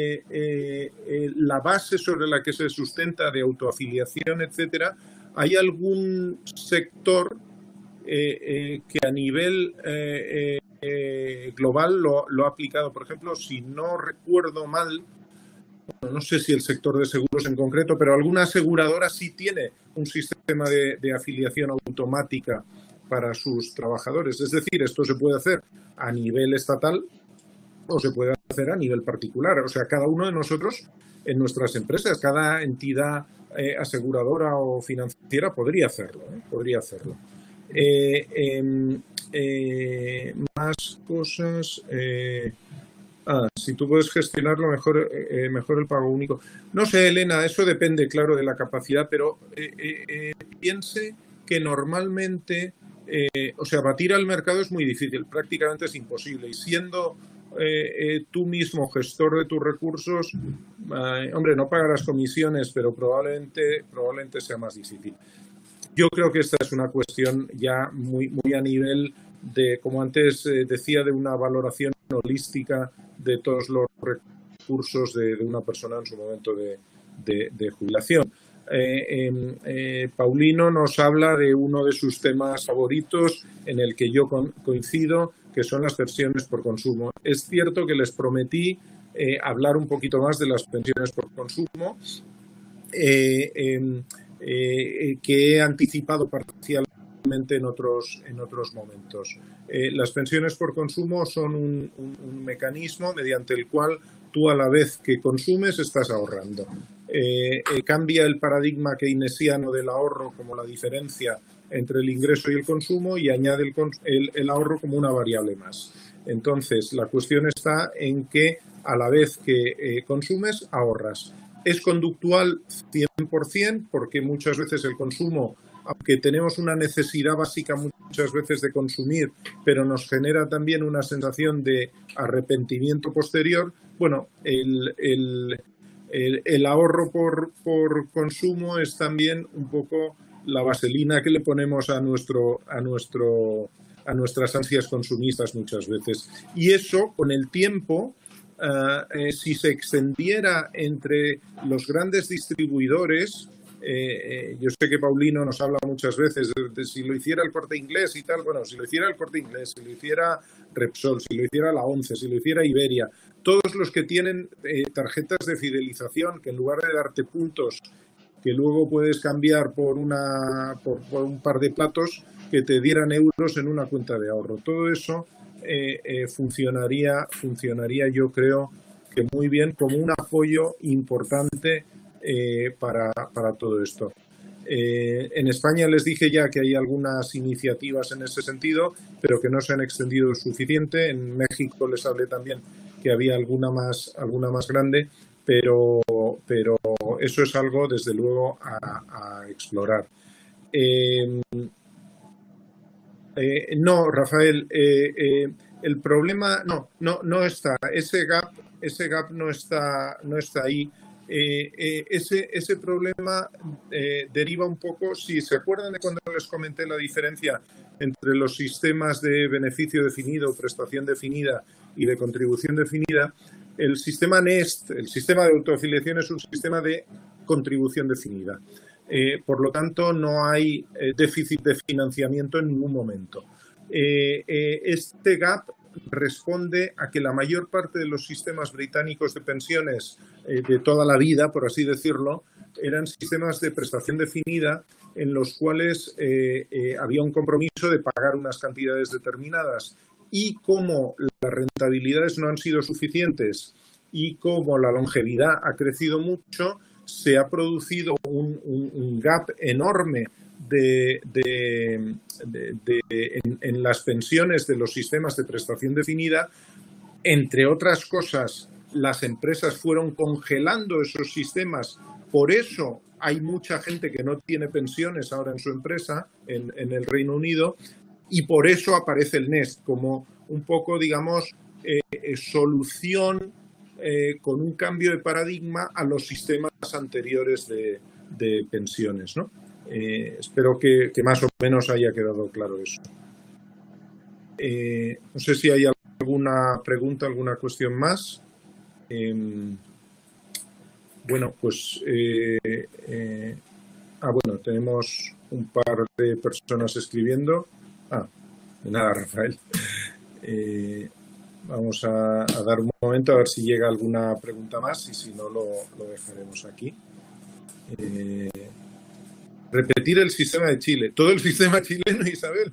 la base sobre la que se sustenta de autoafiliación, etcétera. Hay algún sector que a nivel global lo ha aplicado. Por ejemplo, si no recuerdo mal, no sé si el sector de seguros en concreto, pero alguna aseguradora sí tiene un sistema de afiliación automática para sus trabajadores. Es decir, esto se puede hacer a nivel estatal o se puede hacer a nivel particular. O sea, cada uno de nosotros en nuestras empresas, cada entidad aseguradora o financiera podría hacerlo. Más cosas. Si tú puedes gestionarlo mejor el pago único. No sé, Elena, eso depende, claro, de la capacidad, pero piense que normalmente, o sea, batir al mercado es muy difícil, prácticamente es imposible. Y siendo tú mismo gestor de tus recursos, hombre, no pagarás comisiones, pero probablemente sea más difícil. Yo creo que esta es una cuestión ya muy a nivel de, como antes decía, de una valoración holística de todos los recursos de una persona en su momento de jubilación. Paulino nos habla de uno de sus temas favoritos en el que yo coincido, que son las pensiones por consumo. Es cierto que les prometí hablar un poquito más de las pensiones por consumo, que he anticipado parcialmente en otros momentos. Las pensiones por consumo son un mecanismo mediante el cual tú, a la vez que consumes, estás ahorrando. Cambia el paradigma keynesiano del ahorro como la diferencia entre el ingreso y el consumo y añade el ahorro como una variable más. Entonces, la cuestión está en que a la vez que consumes, ahorras. Es conductual 100% porque muchas veces el consumo, aunque tenemos una necesidad básica muchas veces de consumir, pero nos genera también una sensación de arrepentimiento posterior, bueno, el ahorro por consumo es también un poco la vaselina que le ponemos a nuestras ansias consumistas muchas veces. Y eso, con el tiempo, si se extendiera entre los grandes distribuidores, yo sé que Paulino nos habla muchas veces de si lo hiciera el Corte Inglés y tal, bueno, si lo hiciera el Corte Inglés, si lo hiciera Repsol, si lo hiciera la ONCE, si lo hiciera Iberia, todos los que tienen tarjetas de fidelización que en lugar de darte puntos que luego puedes cambiar por un par de platos, que te dieran euros en una cuenta de ahorro. Todo eso funcionaría, yo creo, que muy bien como un apoyo importante para todo esto. En España les dije ya que hay algunas iniciativas en ese sentido, pero que no se han extendido suficiente. En México les hablé también que había alguna más grande, pero eso es algo, desde luego, a explorar. No, Rafael, el problema no está. Ese gap no está ahí. Ese problema deriva un poco, si se acuerdan de cuando les comenté la diferencia entre los sistemas de beneficio definido, prestación definida y de contribución definida. El sistema NEST, el sistema de autoafiliación, es un sistema de contribución definida. Por lo tanto, no hay déficit de financiamiento en ningún momento. Este gap responde a que la mayor parte de los sistemas británicos de pensiones de toda la vida, por así decirlo, eran sistemas de prestación definida en los cuales había un compromiso de pagar unas cantidades determinadas, y como las rentabilidades no han sido suficientes y como la longevidad ha crecido mucho, se ha producido un gap enorme en las pensiones de los sistemas de prestación definida. Entre otras cosas, las empresas fueron congelando esos sistemas. Por eso hay mucha gente que no tiene pensiones ahora en su empresa, en el Reino Unido, y por eso aparece el NEST como un poco, digamos, solución con un cambio de paradigma a los sistemas anteriores de pensiones, ¿no? Espero que más o menos haya quedado claro eso. No sé si hay alguna pregunta, alguna cuestión más. Bueno, pues bueno, tenemos un par de personas escribiendo. De nada, Rafael. Vamos a dar un momento a ver si llega alguna pregunta más, y si no, lo dejaremos aquí. Repetir el sistema de Chile. Todo el sistema chileno, Isabel.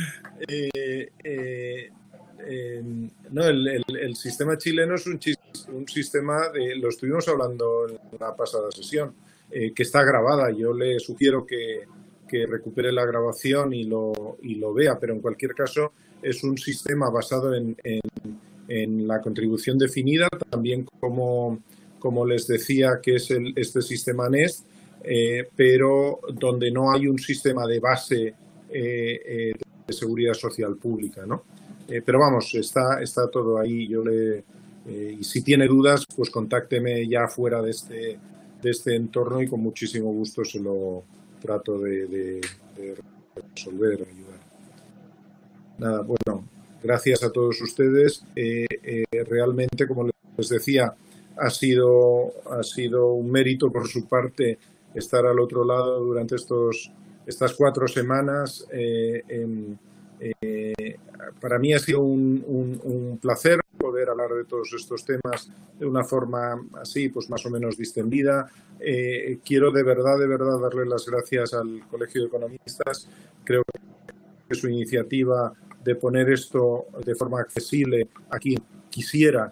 No, el sistema chileno es un sistema, lo estuvimos hablando en la pasada sesión, que está grabada. Yo le sugiero que recupere la grabación y lo vea, pero en cualquier caso es un sistema basado en en la contribución definida, también como les decía, que es este sistema NEST, pero donde no hay un sistema de base de seguridad social pública, ¿no? Pero vamos, está todo ahí. Y si tiene dudas, pues contácteme ya fuera de este entorno y con muchísimo gusto se lo trato de resolver, ayudar. Nada, bueno, gracias a todos ustedes. Realmente, como les decía, ha sido un mérito por su parte estar al otro lado durante estas 4 semanas. Para mí ha sido un placer poder hablar de todos estos temas de una forma así, pues más o menos distendida. Quiero de verdad darle las gracias al Colegio de Economistas. Creo que su iniciativa de poner esto de forma accesible a quien quisiera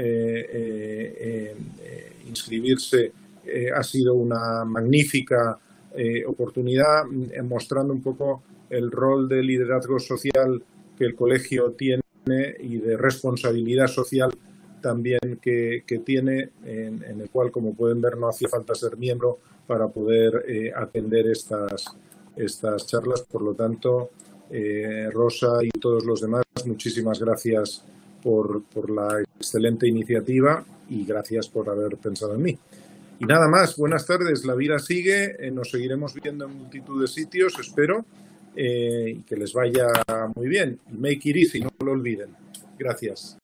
inscribirse ha sido una magnífica oportunidad, mostrando un poco el rol de liderazgo social que el colegio tiene y de responsabilidad social también que tiene, en el cual, como pueden ver, no hacía falta ser miembro para poder atender estas charlas. Por lo tanto, Rosa y todos los demás, muchísimas gracias por la excelente iniciativa y gracias por haber pensado en mí. Y nada más, buenas tardes, la vida sigue, nos seguiremos viendo en multitud de sitios, espero, y que les vaya muy bien. Make it easy, no lo olviden. Gracias.